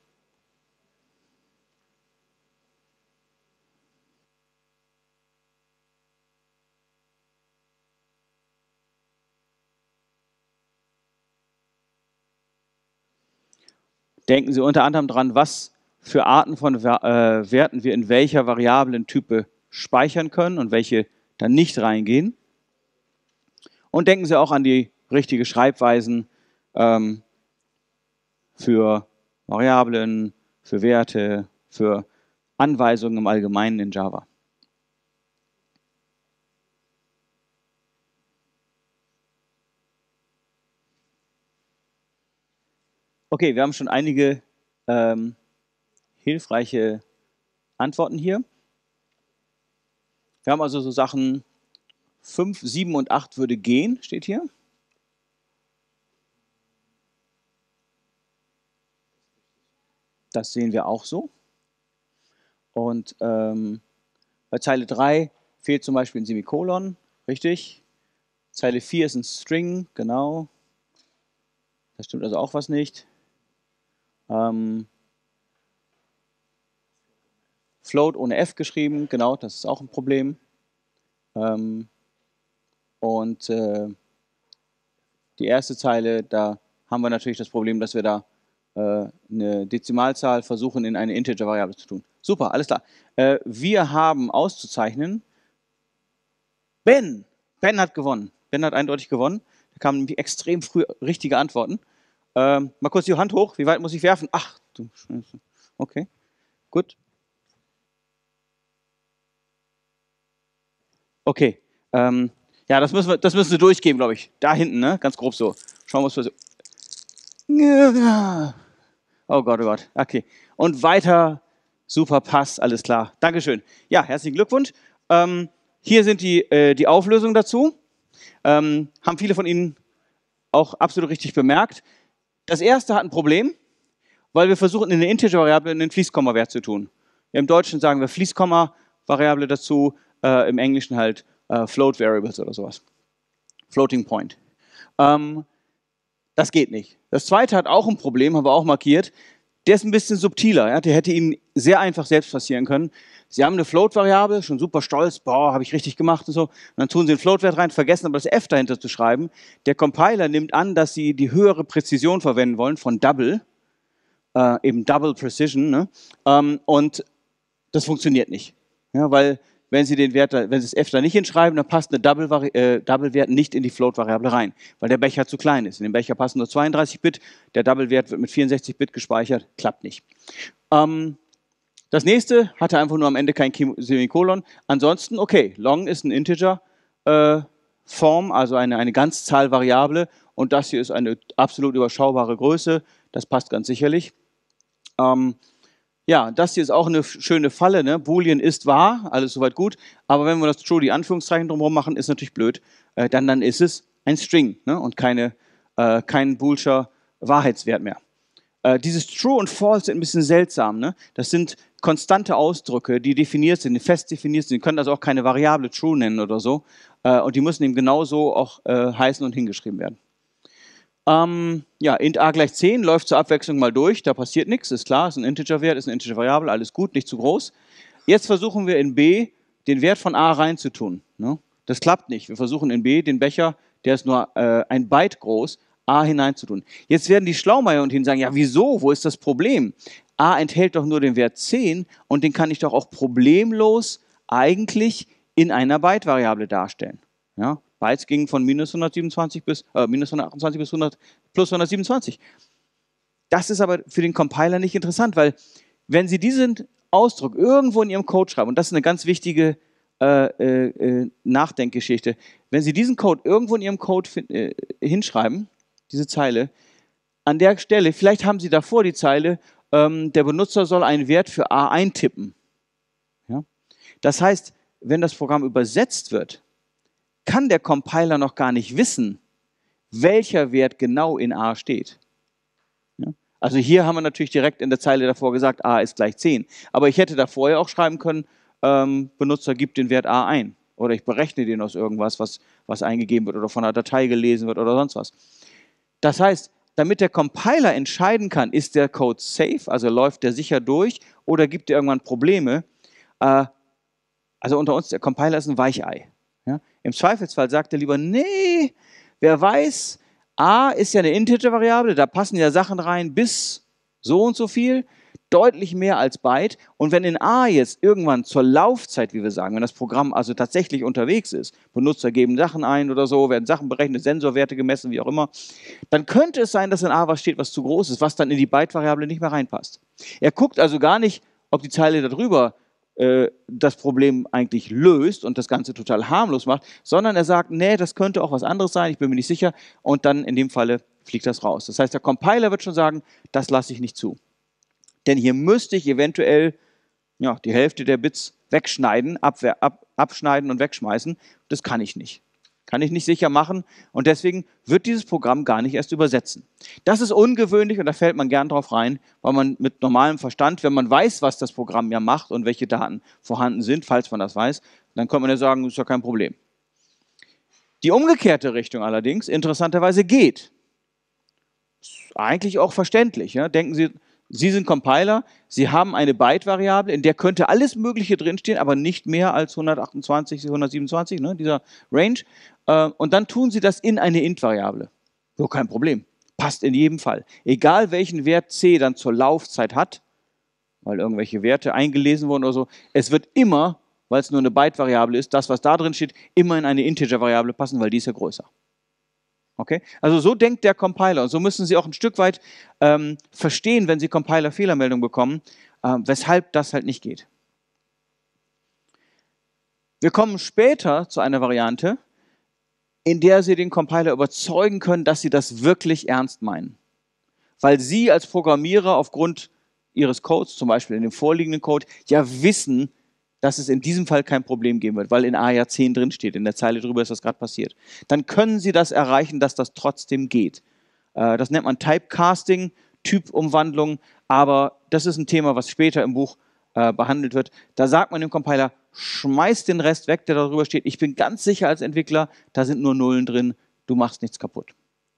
Denken Sie unter anderem dran, was für Arten von äh, Werten wir in welcher Variablentype speichern können und welche dann nicht reingehen. Und denken Sie auch an die richtige Schreibweisen ähm, für Variablen, für Werte, für Anweisungen im Allgemeinen in Java. Okay, wir haben schon einige ähm, hilfreiche Antworten hier. Wir haben also so Sachen fünf, sieben und acht würde gehen, steht hier. Das sehen wir auch so. Und ähm, bei Zeile drei fehlt zum Beispiel ein Semikolon, richtig. Zeile vier ist ein String, genau. Da stimmt also auch was nicht. Ähm, Float ohne F geschrieben, genau, das ist auch ein Problem. Ähm, und äh, die erste Zeile, da haben wir natürlich das Problem, dass wir da äh, eine Dezimalzahl versuchen, in eine Integer-Variable zu tun. Super, alles klar. Äh, wir haben auszuzeichnen, Ben. Ben hat gewonnen. Ben hat eindeutig gewonnen. Da kamen extrem früh richtige Antworten. Ähm, mal kurz die Hand hoch. Wie weit muss ich werfen? Ach, du Scheiße. Okay, gut. Okay. Ähm, ja, das müssen wir, das müssen wir durchgeben, glaube ich. Da hinten, ne? Ganz grob so. Schauen wir uns so. Oh Gott, oh Gott. Okay. Und weiter. Super, passt, alles klar. Dankeschön. Ja, herzlichen Glückwunsch. Ähm, hier sind die, äh, die Auflösungen dazu. Ähm, haben viele von Ihnen auch absolut richtig bemerkt. Das erste hat ein Problem, weil wir versuchen, in eine Integer-Variable einen Fließkomma-Wert zu tun. Im Deutschen sagen wir Fließkomma-Variable dazu, äh, im Englischen halt äh, Float Variables oder sowas. Floating Point. Ähm, das geht nicht. Das zweite hat auch ein Problem, haben wir auch markiert. Der ist ein bisschen subtiler. Ja? Der hätte Ihnen sehr einfach selbst passieren können. Sie haben eine Float-Variable, schon super stolz, boah, habe ich richtig gemacht und so. Und dann tun Sie einen Float-Wert rein, vergessen aber das F dahinter zu schreiben. Der Compiler nimmt an, dass Sie die höhere Präzision verwenden wollen von Double, äh, eben Double Precision, ne? ähm, und das funktioniert nicht. Ja, weil wenn Sie den Wert, wenn Sie das F da nicht hinschreiben, dann passt eine Double-Wert äh, Double nicht in die Float-Variable rein, weil der Becher zu klein ist. In dem Becher passen nur zweiunddreißig Bit, der Double-Wert wird mit vierundsechzig Bit gespeichert, klappt nicht. Ähm, das nächste hatte einfach nur am Ende kein Semikolon. Ansonsten, okay, long ist ein Integer-Form, äh, also eine, eine Ganzzahl-Variable, und das hier ist eine absolut überschaubare Größe, das passt ganz sicherlich. Ähm, Ja, das hier ist auch eine schöne Falle, ne? Boolean ist wahr, alles soweit gut, aber wenn wir das True, die Anführungszeichen drumherum machen, ist natürlich blöd, äh, dann, dann ist es ein String, ne? Und keine, äh, kein boolscher Wahrheitswert mehr. Äh, dieses True und False sind ein bisschen seltsam, ne? Das sind konstante Ausdrücke, die definiert sind, die fest definiert sind, die können also auch keine Variable True nennen oder so, äh, und die müssen eben genauso auch äh, heißen und hingeschrieben werden. Ähm, ja, int a gleich zehn läuft zur Abwechslung mal durch, da passiert nichts, ist klar, ist ein Integer-Wert, ist eine Integer-Variable, alles gut, nicht zu groß. Jetzt versuchen wir in b den Wert von a reinzutun. Ne? Das klappt nicht. Wir versuchen in b den Becher, der ist nur äh, ein Byte groß, a hineinzutun. Jetzt werden die Schlaumeier und hin sagen, ja wieso, wo ist das Problem? A enthält doch nur den Wert zehn und den kann ich doch auch problemlos eigentlich in einer Byte-Variable darstellen. Ja? Bytes gingen von minus hundertsiebenundzwanzig bis, äh, minus hundertachtundzwanzig bis hundert, plus hundertsiebenundzwanzig. Das ist aber für den Compiler nicht interessant, weil wenn Sie diesen Ausdruck irgendwo in Ihrem Code schreiben, und das ist eine ganz wichtige äh, äh, Nachdenkgeschichte, wenn Sie diesen Code irgendwo in Ihrem Code äh, hinschreiben, diese Zeile, an der Stelle, vielleicht haben Sie davor die Zeile, ähm, der Benutzer soll einen Wert für a eintippen. Ja? Das heißt, wenn das Programm übersetzt wird, kann der Compiler noch gar nicht wissen, welcher Wert genau in a steht. Ja? Also hier haben wir natürlich direkt in der Zeile davor gesagt, a ist gleich zehn. Aber ich hätte da vorher auch schreiben können, ähm, Benutzer gibt den Wert a ein. Oder ich berechne den aus irgendwas, was, was eingegeben wird oder von einer Datei gelesen wird oder sonst was. Das heißt, damit der Compiler entscheiden kann, ist der Code safe, also läuft der sicher durch oder gibt er irgendwann Probleme, äh, also unter uns, der Compiler ist ein Weichei. Ja? Im Zweifelsfall sagt er lieber, nee, wer weiß, a ist ja eine Integer-Variable, da passen ja Sachen rein bis so und so viel, deutlich mehr als Byte. Und wenn in a jetzt irgendwann zur Laufzeit, wie wir sagen, wenn das Programm also tatsächlich unterwegs ist, Benutzer geben Sachen ein oder so, werden Sachen berechnet, Sensorwerte gemessen, wie auch immer, dann könnte es sein, dass in a was steht, was zu groß ist, was dann in die Byte-Variable nicht mehr reinpasst. Er guckt also gar nicht, ob die Zeile darüber äh, das Problem eigentlich löst und das Ganze total harmlos macht, sondern er sagt, nee, das könnte auch was anderes sein, ich bin mir nicht sicher, und dann in dem Falle fliegt das raus. Das heißt, der Compiler wird schon sagen, das lasse ich nicht zu. Denn hier müsste ich eventuell ja, die Hälfte der Bits wegschneiden, abwehr, ab, abschneiden und wegschmeißen. Das kann ich nicht. Kann ich nicht sicher machen und deswegen wird dieses Programm gar nicht erst übersetzen. Das ist ungewöhnlich und da fällt man gern drauf rein, weil man mit normalem Verstand, wenn man weiß, was das Programm ja macht und welche Daten vorhanden sind, falls man das weiß, dann kann man ja sagen, das ist ja kein Problem. Die umgekehrte Richtung allerdings interessanterweise geht. Ist eigentlich auch verständlich. Ja? Denken Sie, Sie sind Compiler, Sie haben eine Byte-Variable, in der könnte alles Mögliche drinstehen, aber nicht mehr als hundertachtundzwanzig, hundertsiebenundzwanzig, ne, dieser Range. Und dann tun Sie das in eine Int-Variable. So, kein Problem. Passt in jedem Fall. Egal welchen Wert C dann zur Laufzeit hat, weil irgendwelche Werte eingelesen wurden oder so, es wird immer, weil es nur eine Byte-Variable ist, das, was da drin steht, immer in eine Integer-Variable passen, weil die ist ja größer. Okay? Also so denkt der Compiler und so müssen Sie auch ein Stück weit ähm, verstehen, wenn Sie Compiler-Fehlermeldung bekommen, äh, weshalb das halt nicht geht. Wir kommen später zu einer Variante, in der Sie den Compiler überzeugen können, dass Sie das wirklich ernst meinen. Weil Sie als Programmierer aufgrund Ihres Codes, zum Beispiel in dem vorliegenden Code, ja wissen, dass es in diesem Fall kein Problem geben wird, weil in A ja zehn drin steht, in der Zeile drüber ist das gerade passiert. Dann können Sie das erreichen, dass das trotzdem geht. Äh, das nennt man Typecasting, Typumwandlung, aber das ist ein Thema, was später im Buch äh, behandelt wird. Da sagt man dem Compiler, schmeiß den Rest weg, der darüber steht. Ich bin ganz sicher als Entwickler, da sind nur Nullen drin, du machst nichts kaputt.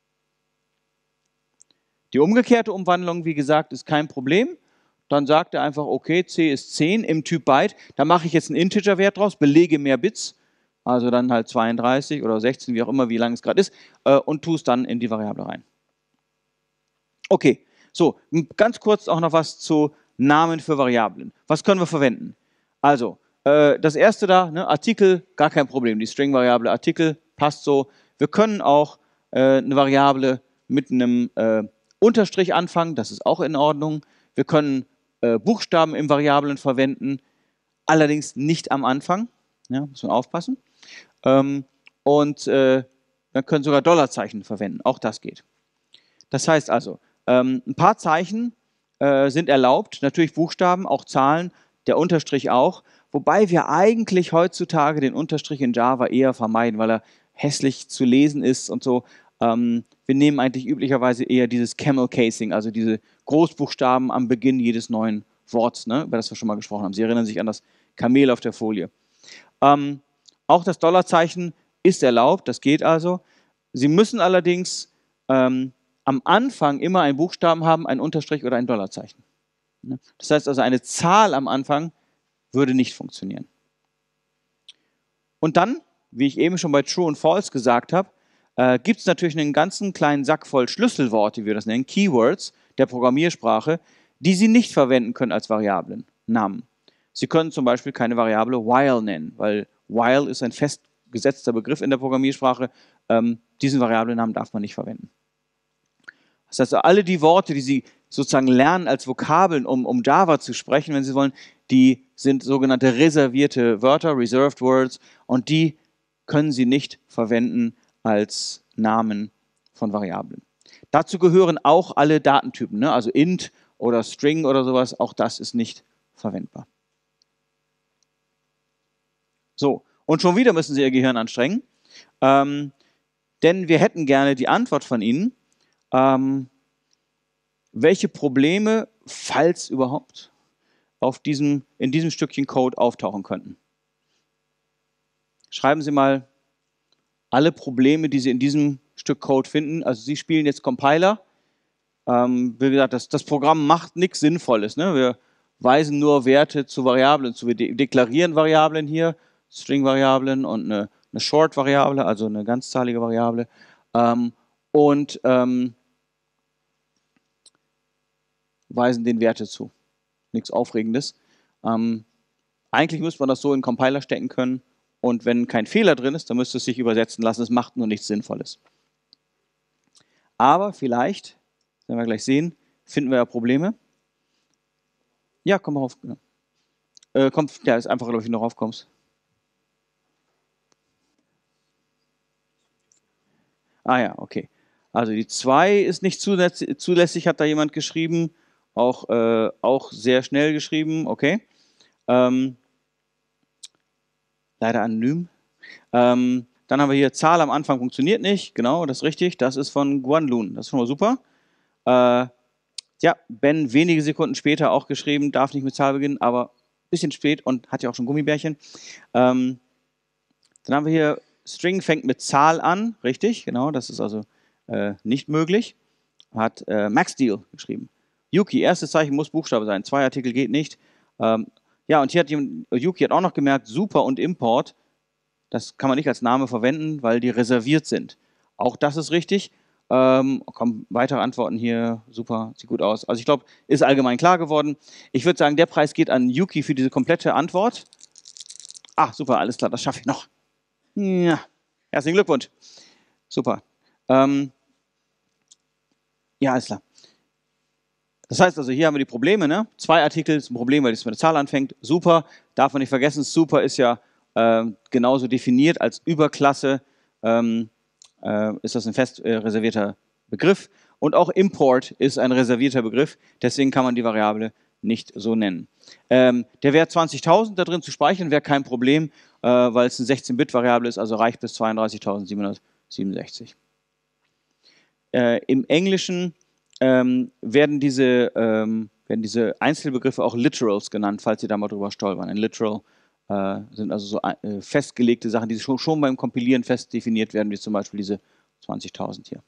Die umgekehrte Umwandlung, wie gesagt, ist kein Problem. Dann sagt er einfach, okay, C ist zehn im Typ Byte, da mache ich jetzt einen Integer-Wert draus, belege mehr Bits, also dann halt zweiunddreißig oder sechzehn, wie auch immer, wie lang es gerade ist, äh, und tue es dann in die Variable rein. Okay, so, ganz kurz auch noch was zu Namen für Variablen. Was können wir verwenden? Also, äh, das erste da, ne, Artikel, gar kein Problem, die String-Variable Artikel passt so. Wir können auch äh, eine Variable mit einem äh, Unterstrich anfangen, das ist auch in Ordnung. Wir können äh, Buchstaben im Variablen verwenden, allerdings nicht am Anfang, ja, muss man aufpassen. Ähm, und äh, wir können sogar Dollarzeichen verwenden, auch das geht. Das heißt also, ähm, ein paar Zeichen äh, sind erlaubt, natürlich Buchstaben, auch Zahlen, der Unterstrich auch, wobei wir eigentlich heutzutage den Unterstrich in Java eher vermeiden, weil er hässlich zu lesen ist und so. Ähm, wir nehmen eigentlich üblicherweise eher dieses Camel Casing, also diese Großbuchstaben am Beginn jedes neuen Worts, ne, über das wir schon mal gesprochen haben. Sie erinnern sich an das Kamel auf der Folie. Ähm, auch das Dollarzeichen ist erlaubt, das geht also. Sie müssen allerdings ähm, am Anfang immer einen Buchstaben haben, einen Unterstrich oder ein Dollarzeichen. Das heißt also, eine Zahl am Anfang würde nicht funktionieren. Und dann, wie ich eben schon bei True und False gesagt habe, äh, gibt es natürlich einen ganzen kleinen Sack voll Schlüsselworte, wie wir das nennen, Keywords der Programmiersprache, die Sie nicht verwenden können als Variablen, Namen. Sie können zum Beispiel keine Variable while nennen, weil while ist ein festgesetzter Begriff in der Programmiersprache. Ähm, diesen Variablennamen darf man nicht verwenden. Das heißt, alle die Worte, die Sie sozusagen lernen als Vokabeln, um, um Java zu sprechen, wenn Sie wollen, die sind sogenannte reservierte Wörter, reserved words, und die können Sie nicht verwenden als Namen von Variablen. Dazu gehören auch alle Datentypen, ne? Also int oder string oder sowas, auch das ist nicht verwendbar. So, und schon wieder müssen Sie Ihr Gehirn anstrengen, ähm, denn wir hätten gerne die Antwort von Ihnen, ähm, welche Probleme, falls überhaupt, auf diesem, in diesem Stückchen Code auftauchen könnten. Schreiben Sie mal alle Probleme, die Sie in diesem Stück Code finden. Also Sie spielen jetzt Compiler. Ähm, wie gesagt, das, das Programm macht nichts Sinnvolles. Ne? Wir weisen nur Werte zu Variablen zu. Wir de deklarieren Variablen hier, String-Variablen und eine, eine Short-Variable, also eine ganzzahlige Variable. Ähm, und ähm, weisen den Werte zu. Nichts Aufregendes. Ähm, eigentlich müsste man das so in den Compiler stecken können. Und wenn kein Fehler drin ist, dann müsste es sich übersetzen lassen. Es macht nur nichts Sinnvolles. Aber vielleicht, werden wir gleich sehen, finden wir ja Probleme. Ja, komm mal rauf. Ja, äh, komm, ja ist einfach, glaube ich, wenn du raufkommst. Ah ja, okay. Also die zwei ist nicht zulässig, zulässig, hat da jemand geschrieben. Auch, äh, auch sehr schnell geschrieben, okay. Ähm, leider anonym. Ähm, dann haben wir hier Zahl am Anfang funktioniert nicht. Genau, das ist richtig. Das ist von Guanlun. Das ist schon mal super. Äh, ja, Ben wenige Sekunden später auch geschrieben, darf nicht mit Zahl beginnen, aber ein bisschen spät und hat ja auch schon Gummibärchen. Ähm, dann haben wir hier String fängt mit Zahl an. Richtig, genau. Das ist also äh, nicht möglich. Hat äh, MaxDeal geschrieben. Yuki, erstes Zeichen muss Buchstabe sein. Zwei Artikel geht nicht. Ähm, ja, und hier hat jemand, Yuki hat auch noch gemerkt, Super und Import, das kann man nicht als Name verwenden, weil die reserviert sind. Auch das ist richtig. Ähm, kommen weitere Antworten hier. Super, sieht gut aus. Also ich glaube, ist allgemein klar geworden. Ich würde sagen, der Preis geht an Yuki für diese komplette Antwort. Ah, super, alles klar, das schaffe ich noch. Ja, herzlichen Glückwunsch. Super. Ähm, ja, alles klar. Das heißt also, hier haben wir die Probleme. Ne? Zwei Artikel ist ein Problem, weil es mit einer Zahl anfängt. Super, darf man nicht vergessen. Super ist ja äh, genauso definiert als Überklasse. Ähm, äh, ist das ein fest äh, reservierter Begriff. Und auch Import ist ein reservierter Begriff. Deswegen kann man die Variable nicht so nennen. Ähm, der Wert zwanzigtausend da drin zu speichern wäre kein Problem, äh, weil es eine sechzehn Bit Variable ist, also reicht bis zweiunddreißigtausendsiebenhundertsiebenundsechzig. Äh, Im Englischen ähm, werden, diese, ähm, werden diese Einzelbegriffe auch Literals genannt, falls Sie da mal drüber stolpern. Ein Literal äh, sind also so äh, festgelegte Sachen, die schon, schon beim Kompilieren fest definiert werden, wie zum Beispiel diese zwanzigtausend hier.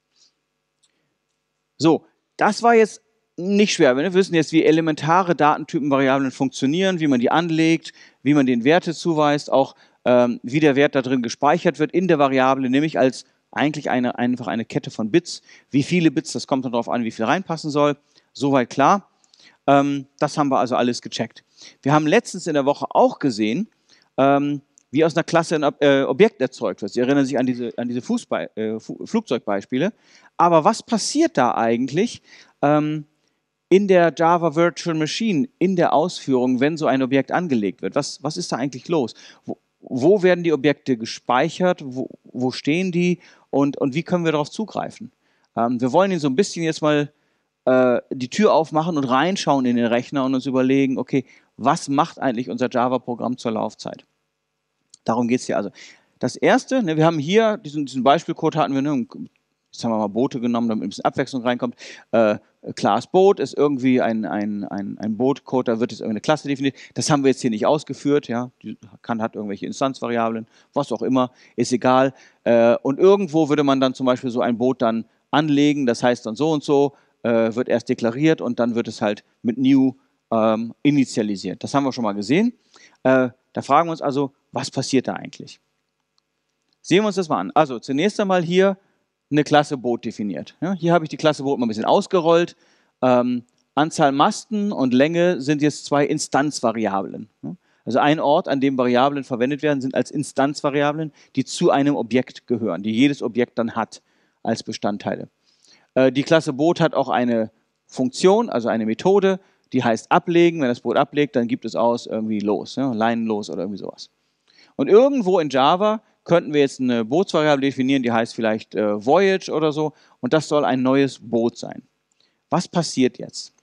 So, das war jetzt nicht schwer. Wir wissen jetzt, wie elementare Datentypenvariablen funktionieren, wie man die anlegt, wie man den Werte zuweist, auch ähm, wie der Wert da drin gespeichert wird in der Variable, nämlich als eigentlich eine, einfach eine Kette von Bits. Wie viele Bits, das kommt dann darauf an, wie viel reinpassen soll. Soweit klar. Ähm, das haben wir also alles gecheckt. Wir haben letztens in der Woche auch gesehen, ähm, wie aus einer Klasse ein Ob äh, Objekt erzeugt wird. Sie erinnern sich an diese, an diese Fußbe äh, Flugzeugbeispiele. Aber was passiert da eigentlich ähm, in der Java Virtual Machine, in der Ausführung, wenn so ein Objekt angelegt wird? Was, was ist da eigentlich los? Wo, wo werden die Objekte gespeichert? Wo, wo stehen die? Und, und wie können wir darauf zugreifen? Ähm, wir wollen Ihnen so ein bisschen jetzt mal äh, die Tür aufmachen und reinschauen in den Rechner und uns überlegen, okay, was macht eigentlich unser Java-Programm zur Laufzeit? Darum geht es hier also. Das erste, ne, wir haben hier, diesen, diesen Beispielcode hatten wir, ne, jetzt haben wir mal Boote genommen, damit ein bisschen Abwechslung reinkommt. Äh, Class Boot ist irgendwie ein, ein, ein, ein Bootcode, da wird jetzt irgendeine Klasse definiert. Das haben wir jetzt hier nicht ausgeführt, ja. Die kann, hat irgendwelche Instanzvariablen, was auch immer, ist egal. Äh, und irgendwo würde man dann zum Beispiel so ein Boot dann anlegen, das heißt dann so und so, äh, wird erst deklariert und dann wird es halt mit New ähm, initialisiert. Das haben wir schon mal gesehen. Äh, da fragen wir uns also, was passiert da eigentlich? Sehen wir uns das mal an. Also zunächst einmal hier eine Klasse Boot definiert. Ja, hier habe ich die Klasse Boot mal ein bisschen ausgerollt. Ähm, Anzahl Masten und Länge sind jetzt zwei Instanzvariablen. Ja, also ein Ort, an dem Variablen verwendet werden, sind als Instanzvariablen, die zu einem Objekt gehören, die jedes Objekt dann hat als Bestandteile. Äh, die Klasse Boot hat auch eine Funktion, also eine Methode, die heißt ablegen. Wenn das Boot ablegt, dann gibt es aus irgendwie los, ja, leinenlos oder irgendwie sowas. Und irgendwo in Java könnten wir jetzt eine Bootsvariable definieren, die heißt vielleicht äh, Voyage oder so, und das soll ein neues Boot sein. Was passiert jetzt?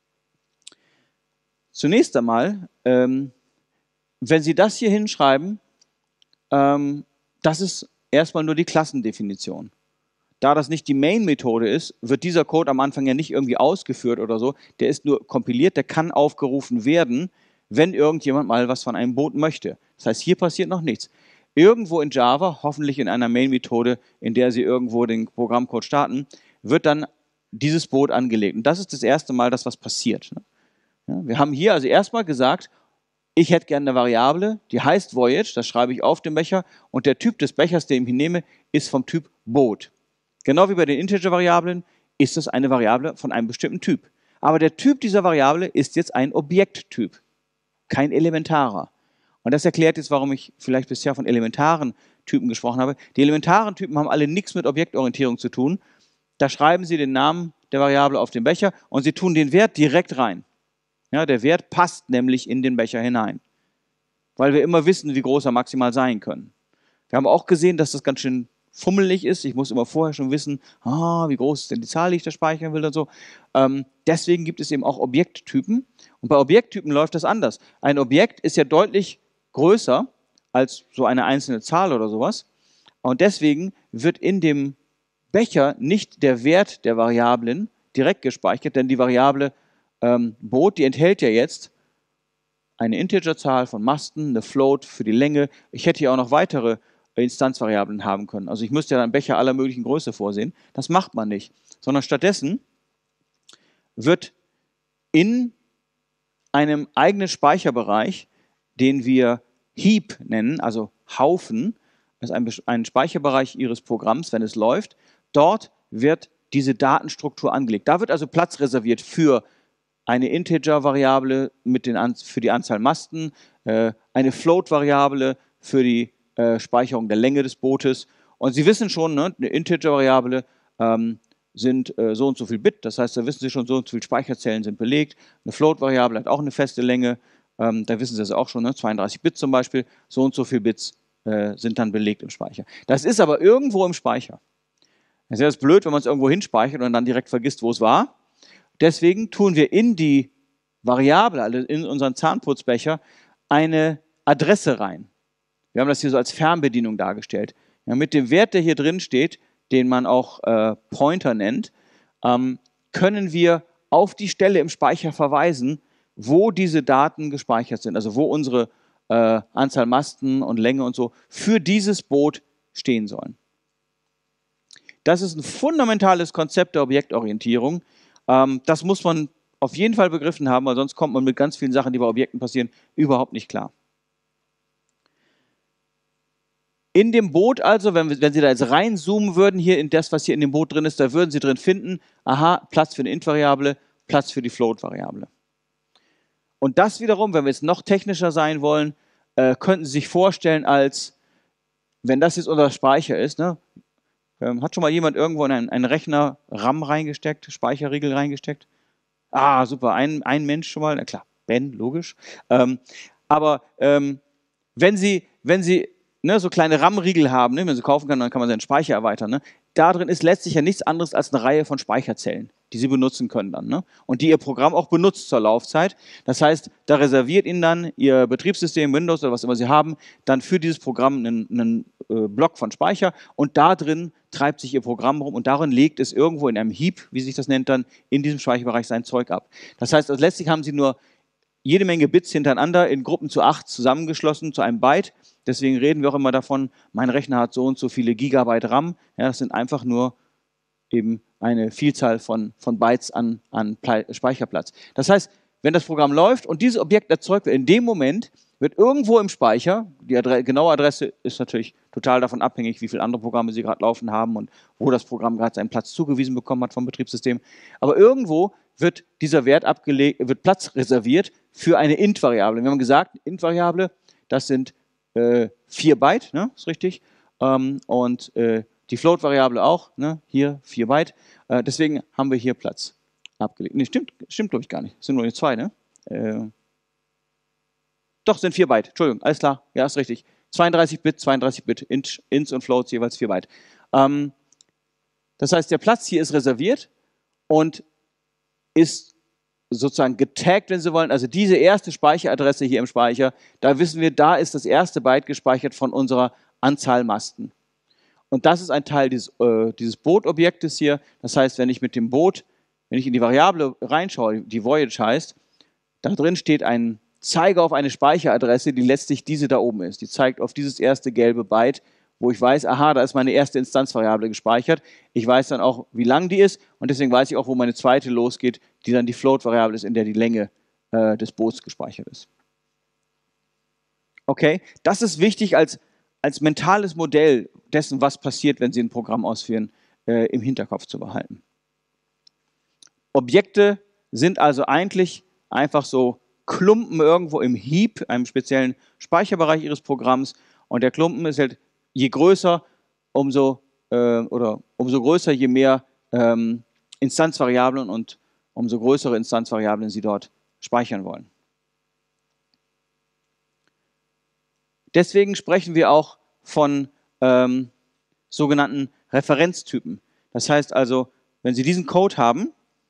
Zunächst einmal, ähm, wenn Sie das hier hinschreiben, ähm, das ist erstmal nur die Klassendefinition. da das nicht die Main-Methode ist, wird dieser Code am Anfang ja nicht irgendwie ausgeführt oder so. Der ist nur kompiliert, der kann aufgerufen werden, wenn irgendjemand mal was von einem Boot möchte. Das heißt, hier passiert noch nichts. Irgendwo in Java, hoffentlich in einer Main-Methode, in der Sie irgendwo den Programmcode starten, wird dann dieses Boot angelegt. Und das ist das erste Mal, dass was passiert. Ja, wir haben hier also erstmal gesagt, ich hätte gerne eine Variable, die heißt Voyage, das schreibe ich auf dem Becher, und der Typ des Bechers, den ich nehme, ist vom Typ Boot. Genau wie bei den Integer-Variablen ist es eine Variable von einem bestimmten Typ. Aber der Typ dieser Variable ist jetzt ein Objekttyp, kein elementarer. Und das erklärt jetzt, warum ich vielleicht bisher von elementaren Typen gesprochen habe. Die elementaren Typen haben alle nichts mit Objektorientierung zu tun. Da schreiben Sie den Namen der Variable auf den Becher und Sie tun den Wert direkt rein. Ja, der Wert passt nämlich in den Becher hinein, weil wir immer wissen, wie groß er maximal sein können. Wir haben auch gesehen, dass das ganz schön fummelig ist. Ich muss immer vorher schon wissen, ah, wie groß ist denn die Zahl, die ich da speichern will und so. Ähm, deswegen gibt es eben auch Objekttypen. Und bei Objekttypen läuft das anders. Ein Objekt ist ja deutlich größer als so eine einzelne Zahl oder sowas. Und deswegen wird in dem Becher nicht der Wert der Variablen direkt gespeichert, denn die Variable ähm, Boot, die enthält ja jetzt eine Integerzahl von Masten, eine Float für die Länge. Ich hätte hier auch noch weitere Instanzvariablen haben können. Also ich müsste ja einen Becher aller möglichen Größe vorsehen. Das macht man nicht, sondern stattdessen wird in einem eigenen Speicherbereich, den wir Heap nennen, also Haufen, das ist ein, ein Speicherbereich Ihres Programms, wenn es läuft, dort wird diese Datenstruktur angelegt. Da wird also Platz reserviert für eine Integer-Variable mit den, für die Anzahl Masten, äh, eine Float-Variable für die äh, Speicherung der Länge des Bootes. Und Sie wissen schon, ne, eine Integer-Variable ähm, sind äh, so und so viel Bit, das heißt, da wissen Sie schon, so und so viele Speicherzellen sind belegt. Eine Float-Variable hat auch eine feste Länge, ähm, da wissen Sie das auch schon, ne, zweiunddreißig Bit zum Beispiel, so und so viele Bits äh, sind dann belegt im Speicher. Das ist aber irgendwo im Speicher. Es ist blöd, wenn man es irgendwo hinspeichert und dann direkt vergisst, wo es war. Deswegen tun wir in die Variable, also in unseren Zahnputzbecher, eine Adresse rein. Wir haben das hier so als Fernbedienung dargestellt. Ja, mit dem Wert, der hier drin steht, den man auch äh, Pointer nennt, ähm, können wir auf die Stelle im Speicher verweisen, wo diese Daten gespeichert sind, also wo unsere äh, Anzahl Masten und Länge und so für dieses Boot stehen sollen. Das ist ein fundamentales Konzept der Objektorientierung. Ähm, das muss man auf jeden Fall begriffen haben, weil sonst kommt man mit ganz vielen Sachen, die bei Objekten passieren, überhaupt nicht klar. In dem Boot also, wenn, wenn Sie da jetzt reinzoomen würden, hier in das, was hier in dem Boot drin ist, da würden Sie drin finden, aha, Platz für eine Int-Variable, Platz für die Float-Variable. Und das wiederum, wenn wir jetzt noch technischer sein wollen, äh, könnten Sie sich vorstellen, als wenn das jetzt unser Speicher ist, ne? Ähm, hat schon mal jemand irgendwo in einen, einen Rechner RAM reingesteckt, Speicherriegel reingesteckt? Ah, super, ein, ein Mensch schon mal, na klar, Ben, logisch. Ähm, aber ähm, wenn Sie, wenn Sie ne, so kleine RAM-Riegel haben, ne, wenn Sie kaufen können, dann kann man seinen Speicher erweitern. Ne? Da drin ist letztlich ja nichts anderes als eine Reihe von Speicherzellen, die Sie benutzen können dann. Ne? Und die Ihr Programm auch benutzt zur Laufzeit. Das heißt, da reserviert Ihnen dann Ihr Betriebssystem, Windows oder was immer Sie haben, dann für dieses Programm einen, einen äh, Block von Speicher und da drin treibt sich Ihr Programm rum und darin legt es irgendwo in einem Heap, wie sich das nennt, dann in diesem Speicherbereich sein Zeug ab. Das heißt, also letztlich haben Sie nur jede Menge Bits hintereinander in Gruppen zu acht zusammengeschlossen zu einem Byte. Deswegen reden wir auch immer davon, mein Rechner hat so und so viele Gigabyte RAM. Ja, das sind einfach nur eben eine Vielzahl von, von Bytes an, an Speicherplatz. Das heißt, wenn das Programm läuft und dieses Objekt erzeugt wird, in dem Moment wird irgendwo im Speicher, die Adre- genaue Adresse ist natürlich total davon abhängig, wie viele andere Programme Sie gerade laufen haben und wo das Programm gerade seinen Platz zugewiesen bekommen hat vom Betriebssystem. Aber irgendwo wird dieser Wert abgelegt, wird Platz reserviert für eine Int-Variable. Wir haben gesagt, Int-Variable, das sind äh, vier Byte, ne? Ist richtig. Ähm, und äh, die Float-Variable auch, ne? Hier vier Byte. Äh, deswegen haben wir hier Platz abgelegt. Ne, stimmt, stimmt glaube ich gar nicht. Es sind nur zwei, ne? Äh, doch, sind vier Byte. Entschuldigung, alles klar. Ja, ist richtig. zweiunddreißig Bit, zweiunddreißig Bit, Int, Ints und Floats jeweils vier Byte. Ähm, das heißt, der Platz hier ist reserviert und ist sozusagen getaggt, wenn Sie wollen. Also diese erste Speicheradresse hier im Speicher, da wissen wir, da ist das erste Byte gespeichert von unserer Anzahl Masten. Und das ist ein Teil dieses, äh, dieses Boot-Objektes hier. Das heißt, wenn ich mit dem Boot, wenn ich in die Variable reinschaue, die Voyage heißt, da drin steht ein Zeiger auf eine Speicheradresse, die letztlich diese da oben ist. Die zeigt auf dieses erste gelbe Byte, wo ich weiß, aha, da ist meine erste Instanzvariable gespeichert. Ich weiß dann auch, wie lang die ist und deswegen weiß ich auch, wo meine zweite losgeht, die dann die Float-Variable ist, in der die Länge äh, des Boots gespeichert ist. Okay, das ist wichtig als, als mentales Modell dessen, was passiert, wenn Sie ein Programm ausführen, äh, im Hinterkopf zu behalten. Objekte sind also eigentlich einfach so Klumpen irgendwo im Heap, einem speziellen Speicherbereich Ihres Programms. Und der Klumpen ist halt, je größer, umso, äh, oder umso größer, je mehr ähm, Instanzvariablen und umso größere Instanzvariablen Sie dort speichern wollen. Deswegen sprechen wir auch von ähm, sogenannten Referenztypen. Das heißt also, wenn Sie diesen Code haben,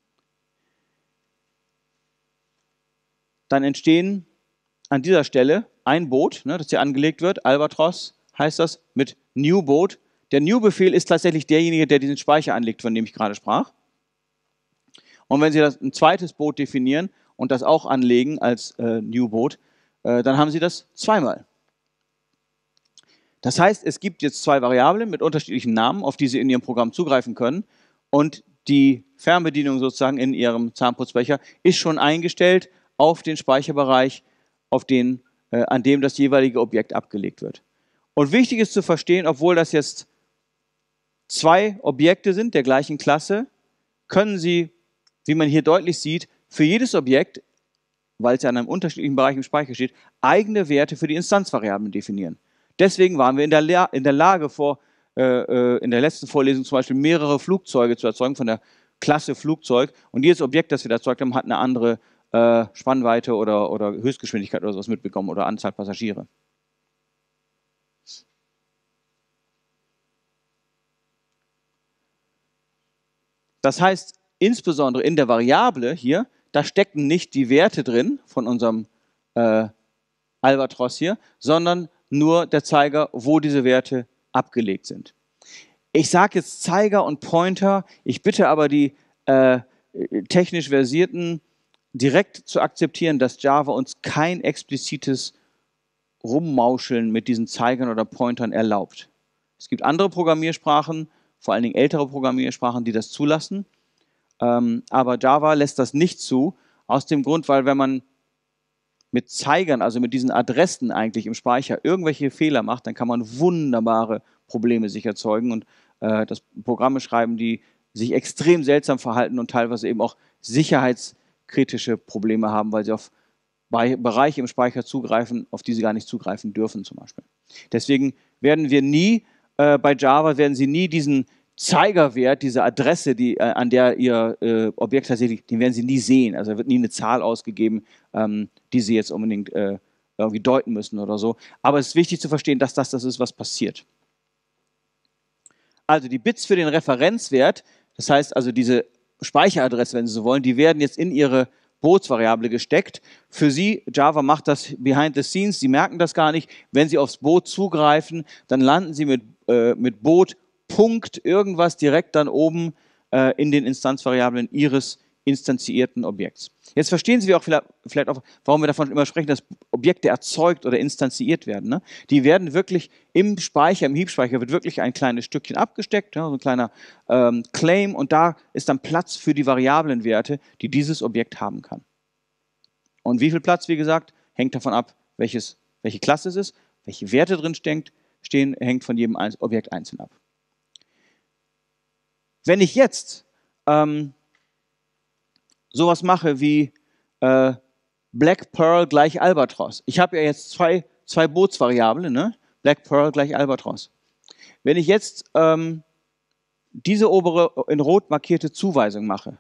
dann entstehen an dieser Stelle ein Boot, ne, das hier angelegt wird, Albatros heißt das, mit New Boot. Der New-Befehl ist tatsächlich derjenige, der diesen Speicher anlegt, von dem ich gerade sprach. Und wenn Sie das ein zweites Boot definieren und das auch anlegen als äh, New Boot, äh, dann haben Sie das zweimal. Das heißt, es gibt jetzt zwei Variablen mit unterschiedlichen Namen, auf die Sie in Ihrem Programm zugreifen können. Und die Fernbedienung sozusagen in Ihrem Zahnputzbecher ist schon eingestellt auf den Speicherbereich, auf den, äh, an dem das jeweilige Objekt abgelegt wird. Und wichtig ist zu verstehen, obwohl das jetzt zwei Objekte sind der gleichen Klasse, können Sie, wie man hier deutlich sieht, für jedes Objekt, weil es ja an einem unterschiedlichen Bereich im Speicher steht, eigene Werte für die Instanzvariablen definieren. Deswegen waren wir in der, La in der Lage, vor, äh, in der letzten Vorlesung zum Beispiel mehrere Flugzeuge zu erzeugen, von der Klasse Flugzeug. Und jedes Objekt, das wir da erzeugt haben, hat eine andere äh, Spannweite oder, oder Höchstgeschwindigkeit oder sowas mitbekommen oder Anzahl Passagiere. Das heißt, insbesondere in der Variable hier, da stecken nicht die Werte drin von unserem äh, Albatros hier, sondern nur der Zeiger, wo diese Werte abgelegt sind. Ich sage jetzt Zeiger und Pointer, ich bitte aber die äh, technisch Versierten direkt zu akzeptieren, dass Java uns kein explizites Rummauscheln mit diesen Zeigern oder Pointern erlaubt. Es gibt andere Programmiersprachen, vor allen Dingen ältere Programmiersprachen, die das zulassen, ähm, aber Java lässt das nicht zu, aus dem Grund, weil wenn man mit Zeigern, also mit diesen Adressen eigentlich im Speicher irgendwelche Fehler macht, dann kann man wunderbare Probleme sich erzeugen und äh, das Programme schreiben, die sich extrem seltsam verhalten und teilweise eben auch sicherheitskritische Probleme haben, weil sie auf Bereiche im Speicher zugreifen, auf die sie gar nicht zugreifen dürfen zum Beispiel. Deswegen werden wir nie, äh, bei Java werden Sie nie diesen Zeigerwert, diese Adresse, die, äh, an der Ihr äh, Objekt tatsächlich, den werden Sie nie sehen. Also wird nie eine Zahl ausgegeben, ähm, die Sie jetzt unbedingt äh, irgendwie deuten müssen oder so. Aber es ist wichtig zu verstehen, dass das das ist, was passiert. Also die Bits für den Referenzwert, das heißt also diese Speicheradresse, wenn Sie so wollen, die werden jetzt in Ihre Bootsvariable gesteckt. Für Sie, Java macht das behind the scenes, Sie merken das gar nicht. Wenn Sie aufs Boot zugreifen, dann landen Sie mit, äh, mit Boot Punkt irgendwas direkt dann oben äh, in den Instanzvariablen Ihres instanzierten Objekts. Jetzt verstehen Sie auch vielleicht, vielleicht auch, warum wir davon immer sprechen, dass Objekte erzeugt oder instanziert werden. Ne? Die werden wirklich im Speicher, im Heap-Speicher wird wirklich ein kleines Stückchen abgesteckt, ja, so ein kleiner ähm, Claim, und da ist dann Platz für die Variablenwerte, die dieses Objekt haben kann. Und wie viel Platz, wie gesagt, hängt davon ab, welches, welche Klasse es ist, welche Werte drin stehen, stehen hängt von jedem Objekt einzeln ab. Wenn ich jetzt ähm, sowas mache wie äh, Black Pearl gleich Albatros. Ich habe ja jetzt zwei, zwei Bootsvariablen, ne? Black Pearl gleich Albatros. Wenn ich jetzt ähm, diese obere in rot markierte Zuweisung mache,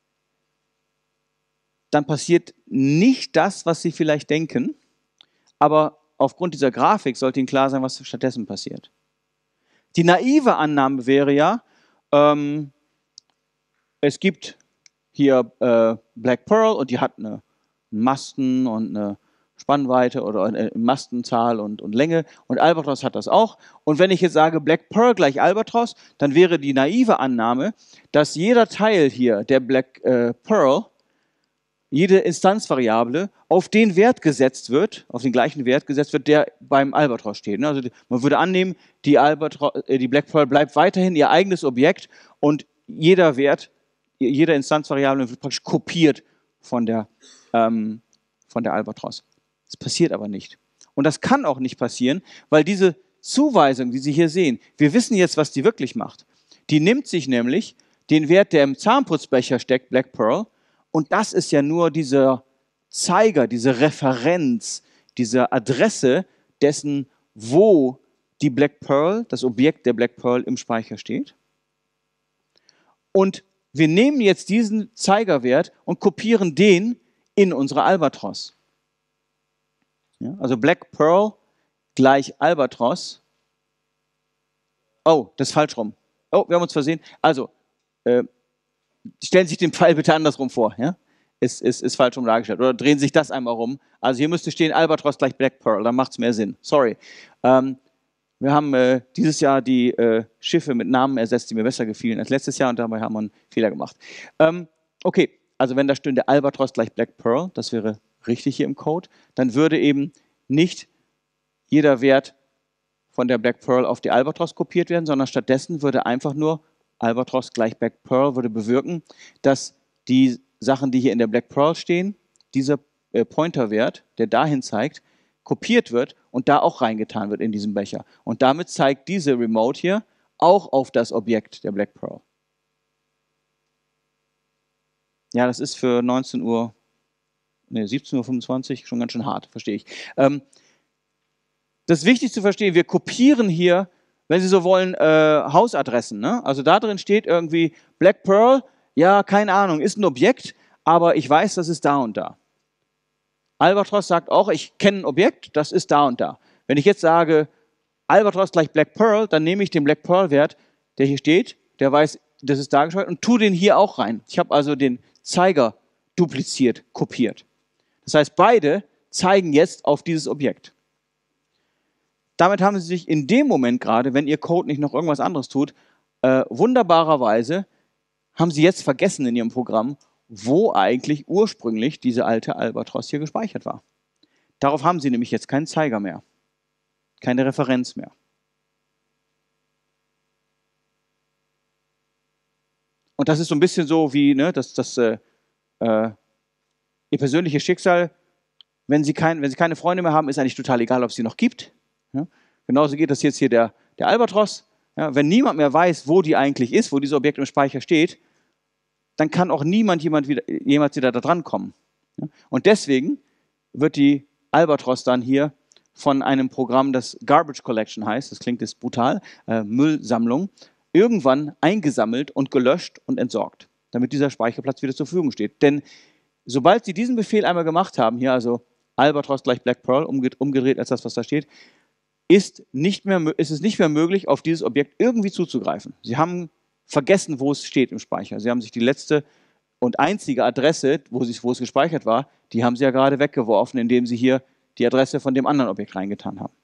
dann passiert nicht das, was Sie vielleicht denken, aber aufgrund dieser Grafik sollte Ihnen klar sein, was stattdessen passiert. Die naive Annahme wäre ja, ähm, es gibt hier äh, Black Pearl und die hat eine Masten und eine Spannweite oder äh, Mastenzahl und, und Länge. Und Albatros hat das auch. Und wenn ich jetzt sage Black Pearl gleich Albatros, dann wäre die naive Annahme, dass jeder Teil hier der Black äh, Pearl, jede Instanzvariable, auf den Wert gesetzt wird, auf den gleichen Wert gesetzt wird, der beim Albatros steht. Also man würde annehmen, die, Albatros, äh, die Black Pearl bleibt weiterhin ihr eigenes Objekt und jeder Wert, jede Instanzvariable wird praktisch kopiert von der, ähm, von der Albatros. Das passiert aber nicht. Und das kann auch nicht passieren, weil diese Zuweisung, die Sie hier sehen, wir wissen jetzt, was die wirklich macht. Die nimmt sich nämlich den Wert, der im Zahnputzbecher steckt, Black Pearl, und das ist ja nur dieser Zeiger, diese Referenz, diese Adresse dessen, wo die Black Pearl, das Objekt der Black Pearl im Speicher steht. Und wir nehmen jetzt diesen Zeigerwert und kopieren den in unsere Albatros. Ja, also Black Pearl gleich Albatros. Oh, das ist falsch rum. Oh, wir haben uns versehen. Also, äh, stellen Sie sich den Pfeil bitte andersrum vor. Ja? Ist, ist, ist falsch rum dargestellt. Oder drehen Sie sich das einmal rum. Also hier müsste stehen Albatros gleich Black Pearl. Dann macht es mehr Sinn. Sorry. Ähm, wir haben äh, dieses Jahr die äh, Schiffe mit Namen ersetzt, die mir besser gefielen als letztes Jahr. Und dabei haben wir einen Fehler gemacht. Ähm, okay, also wenn da stünde Albatros gleich Black Pearl, das wäre richtig hier im Code, dann würde eben nicht jeder Wert von der Black Pearl auf die Albatros kopiert werden, sondern stattdessen würde einfach nur Albatros gleich Black Pearl würde bewirken, dass die Sachen, die hier in der Black Pearl stehen, dieser äh, Pointerwert, der dahin zeigt, kopiert wird und da auch reingetan wird in diesen Becher. Und damit zeigt diese Remote hier auch auf das Objekt der Black Pearl. Ja, das ist für neunzehn Uhr, nee, siebzehn Uhr fünfundzwanzig schon ganz schön hart, verstehe ich. Ähm, das ist wichtig zu verstehen, wir kopieren hier, wenn Sie so wollen, äh, Hausadressen. Ne? Also da drin steht irgendwie Black Pearl, ja, keine Ahnung, ist ein Objekt, aber ich weiß, das ist da und da. Albatros sagt auch, ich kenne ein Objekt, das ist da und da. Wenn ich jetzt sage, Albatros gleich Black Pearl, dann nehme ich den Black Pearl Wert, der hier steht, der weiß, das ist dargestellt, und tue den hier auch rein. Ich habe also den Zeiger dupliziert, kopiert. Das heißt, beide zeigen jetzt auf dieses Objekt. Damit haben Sie sich in dem Moment gerade, wenn Ihr Code nicht noch irgendwas anderes tut, äh, wunderbarerweise haben Sie jetzt vergessen in Ihrem Programm, wo eigentlich ursprünglich diese alte Albatros hier gespeichert war. Darauf haben Sie nämlich jetzt keinen Zeiger mehr, keine Referenz mehr. Und das ist so ein bisschen so wie ne, das, das, äh, äh, Ihr persönliches Schicksal. Wenn Sie, kein, wenn Sie keine Freunde mehr haben, ist eigentlich total egal, ob es sie noch gibt. Ja? Genauso geht das jetzt hier der, der Albatros. Ja? Wenn niemand mehr weiß, wo die eigentlich ist, wo dieses Objekt im Speicher steht, dann kann auch niemand jemand wieder, jemals wieder da dran kommen. Ja? Und deswegen wird die Albatros dann hier von einem Programm, das Garbage Collection heißt, das klingt jetzt brutal, äh, Müllsammlung, irgendwann eingesammelt und gelöscht und entsorgt, damit dieser Speicherplatz wieder zur Verfügung steht. Denn sobald Sie diesen Befehl einmal gemacht haben, hier also Albatros gleich Black Pearl, umgedreht als das, was da steht, ist, nicht mehr, ist es nicht mehr möglich, auf dieses Objekt irgendwie zuzugreifen. Sie haben vergessen, wo es steht im Speicher. Sie haben sich die letzte und einzige Adresse, wo, sie, wo es gespeichert war, die haben Sie ja gerade weggeworfen, indem Sie hier die Adresse von dem anderen Objekt reingetan haben.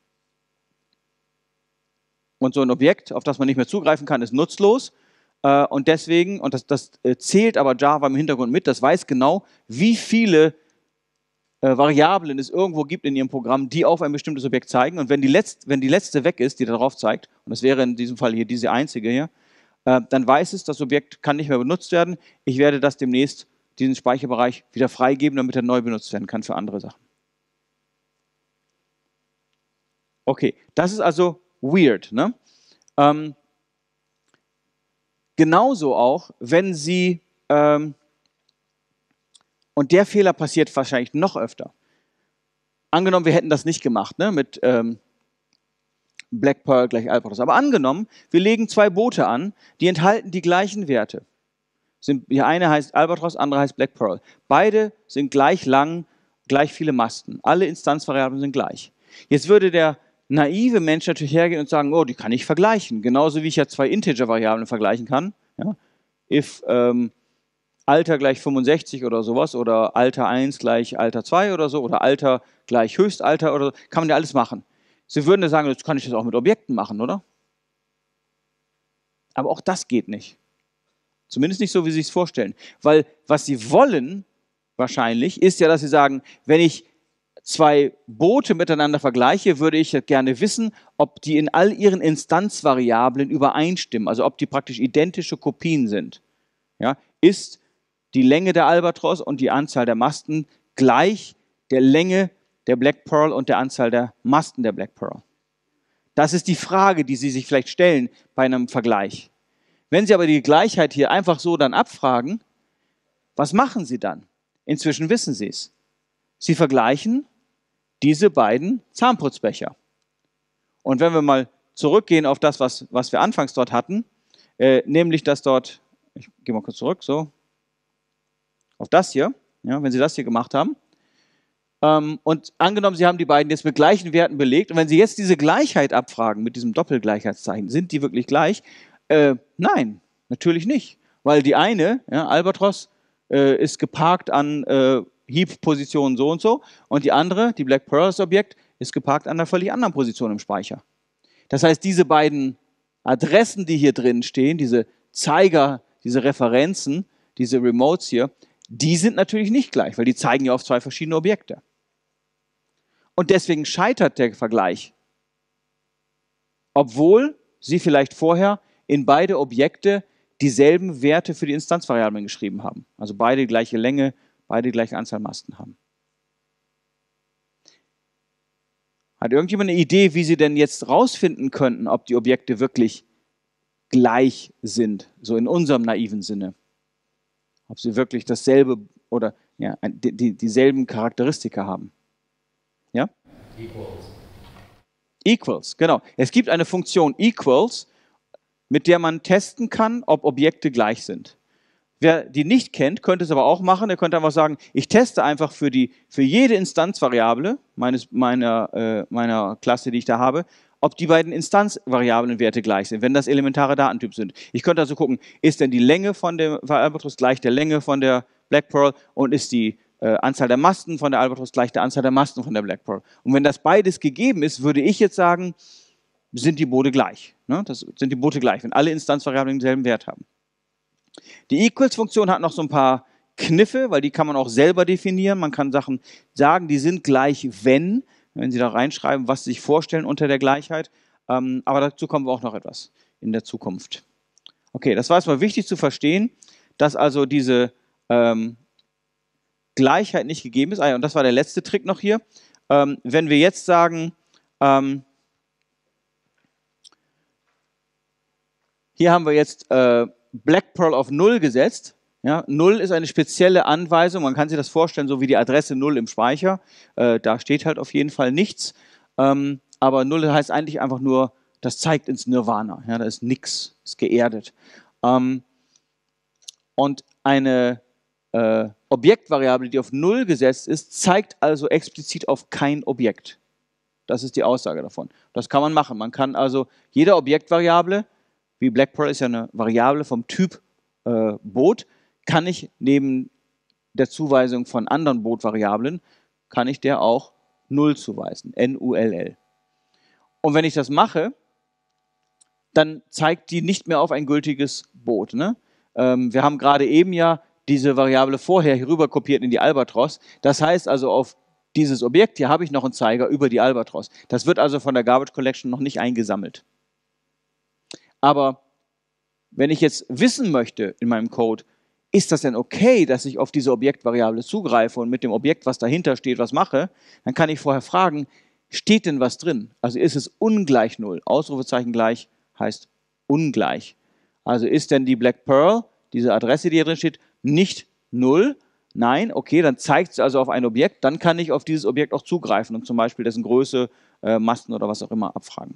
Und so ein Objekt, auf das man nicht mehr zugreifen kann, ist nutzlos. Und deswegen, und das, das zählt aber Java im Hintergrund mit, das weiß genau, wie viele äh, Variablen es irgendwo gibt in Ihrem Programm, die auf ein bestimmtes Objekt zeigen. Und wenn die, letzte, wenn die letzte weg ist, die darauf zeigt, und das wäre in diesem Fall hier diese einzige hier, äh, dann weiß es, das Objekt kann nicht mehr benutzt werden. Ich werde das demnächst, diesen Speicherbereich, wieder freigeben, damit er neu benutzt werden kann für andere Sachen. Okay, das ist also weird. Ne? Ähm, genauso auch, wenn Sie, ähm, und der Fehler passiert wahrscheinlich noch öfter. Angenommen, wir hätten das nicht gemacht, ne, mit ähm, Black Pearl gleich Albatros. Aber angenommen, wir legen zwei Boote an, die enthalten die gleichen Werte. Sind, die eine heißt Albatros, andere heißt Black Pearl. Beide sind gleich lang, gleich viele Masten. Alle Instanzvariablen sind gleich. Jetzt würde der naive Mensch natürlich hergehen und sagen, oh, die kann ich vergleichen. Genauso wie ich ja zwei Integer-Variablen vergleichen kann. Ja? If ähm, Alter gleich fünfundsechzig oder sowas oder Alter eins gleich Alter zwei oder so oder Alter gleich Höchstalter oder so, kann man ja alles machen. Sie würden ja sagen, jetzt kann ich das auch mit Objekten machen, oder? Aber auch das geht nicht. Zumindest nicht so, wie Sie es vorstellen. Weil was Sie wollen wahrscheinlich ist ja, dass Sie sagen, wenn ich zwei Boote miteinander vergleiche, würde ich gerne wissen, ob die in all ihren Instanzvariablen übereinstimmen, also ob die praktisch identische Kopien sind. Ja, ist die Länge der Albatros und die Anzahl der Masten gleich der Länge der Black Pearl und der Anzahl der Masten der Black Pearl? Das ist die Frage, die Sie sich vielleicht stellen bei einem Vergleich. Wenn Sie aber die Gleichheit hier einfach so dann abfragen, was machen Sie dann? Inzwischen wissen Sie es. Sie vergleichen diese beiden Zahnputzbecher. Und wenn wir mal zurückgehen auf das, was, was wir anfangs dort hatten, äh, nämlich dass dort, ich gehe mal kurz zurück, so, auf das hier, ja, wenn Sie das hier gemacht haben, ähm, und angenommen, Sie haben die beiden jetzt mit gleichen Werten belegt, und wenn Sie jetzt diese Gleichheit abfragen mit diesem Doppelgleichheitszeichen, sind die wirklich gleich? Äh, nein, natürlich nicht, weil die eine, ja, Albatros, äh, ist geparkt an äh, Heap-Position so und so und die andere, die Black Pearl, das Objekt, ist geparkt an einer völlig anderen Position im Speicher. Das heißt, diese beiden Adressen, die hier drin stehen, diese Zeiger, diese Referenzen, diese Remotes hier, die sind natürlich nicht gleich, weil die zeigen ja auf zwei verschiedene Objekte. Und deswegen scheitert der Vergleich, obwohl Sie vielleicht vorher in beide Objekte dieselben Werte für die Instanzvariablen geschrieben haben. Also beide die gleiche Länge, beide die gleiche Anzahl Masten haben. Hat irgendjemand eine Idee, wie Sie denn jetzt rausfinden könnten, ob die Objekte wirklich gleich sind, so in unserem naiven Sinne? Ob sie wirklich dasselbe oder ja, die, die, dieselben Charakteristika haben? Ja? Equals. Equals, genau. Es gibt eine Funktion Equals, mit der man testen kann, ob Objekte gleich sind. Wer die nicht kennt, könnte es aber auch machen. Er könnte einfach sagen, ich teste einfach für, die, für jede Instanzvariable meines, meiner, äh, meiner Klasse, die ich da habe, ob die beiden Instanzvariablenwerte gleich sind, wenn das elementare Datentyp sind. Ich könnte also gucken, ist denn die Länge von der Albatros gleich der Länge von der Black Pearl und ist die äh, Anzahl der Masten von der Albatros gleich der Anzahl der Masten von der Black Pearl. Und wenn das beides gegeben ist, würde ich jetzt sagen, sind die Boote gleich. Ne? Das sind die Boote gleich, wenn alle Instanzvariablen denselben Wert haben. Die Equals-Funktion hat noch so ein paar Kniffe, weil die kann man auch selber definieren. Man kann Sachen sagen, die sind gleich, wenn, wenn Sie da reinschreiben, was Sie sich vorstellen unter der Gleichheit. Ähm, aber dazu kommen wir auch noch etwas in der Zukunft. Okay, das war erstmal wichtig zu verstehen, dass also diese ähm, Gleichheit nicht gegeben ist. Ah ja, und das war der letzte Trick noch hier. Ähm, wenn wir jetzt sagen, ähm, hier haben wir jetzt äh, Black Pearl auf null gesetzt. Ja, null ist eine spezielle Anweisung, man kann sich das vorstellen, so wie die Adresse null im Speicher. Äh, da steht halt auf jeden Fall nichts. Ähm, aber null heißt eigentlich einfach nur, das zeigt ins Nirvana. Ja, da ist nichts, ist geerdet. Ähm, und eine äh, Objektvariable, die auf null gesetzt ist, zeigt also explizit auf kein Objekt. Das ist die Aussage davon. Das kann man machen. Man kann also jede Objektvariable, wie Black Pearl ist ja eine Variable vom Typ äh, Boot, kann ich neben der Zuweisung von anderen Bootvariablen, kann ich der auch null zuweisen, N U L L. Und wenn ich das mache, dann zeigt die nicht mehr auf ein gültiges Boot. Ne? Ähm, wir haben gerade eben ja diese Variable vorher hier rüber kopiert in die Albatros. Das heißt also, auf dieses Objekt hier habe ich noch einen Zeiger über die Albatros. Das wird also von der Garbage Collection noch nicht eingesammelt. Aber wenn ich jetzt wissen möchte in meinem Code, ist das denn okay, dass ich auf diese Objektvariable zugreife und mit dem Objekt, was dahinter steht, was mache, dann kann ich vorher fragen, steht denn was drin? Also ist es ungleich null? Ausrufezeichen gleich heißt ungleich. Also ist denn die Black Pearl, diese Adresse, die hier drin steht, nicht null? Nein, okay, dann zeigt es also auf ein Objekt, dann kann ich auf dieses Objekt auch zugreifen und zum Beispiel dessen Größe, äh, Masten oder was auch immer abfragen.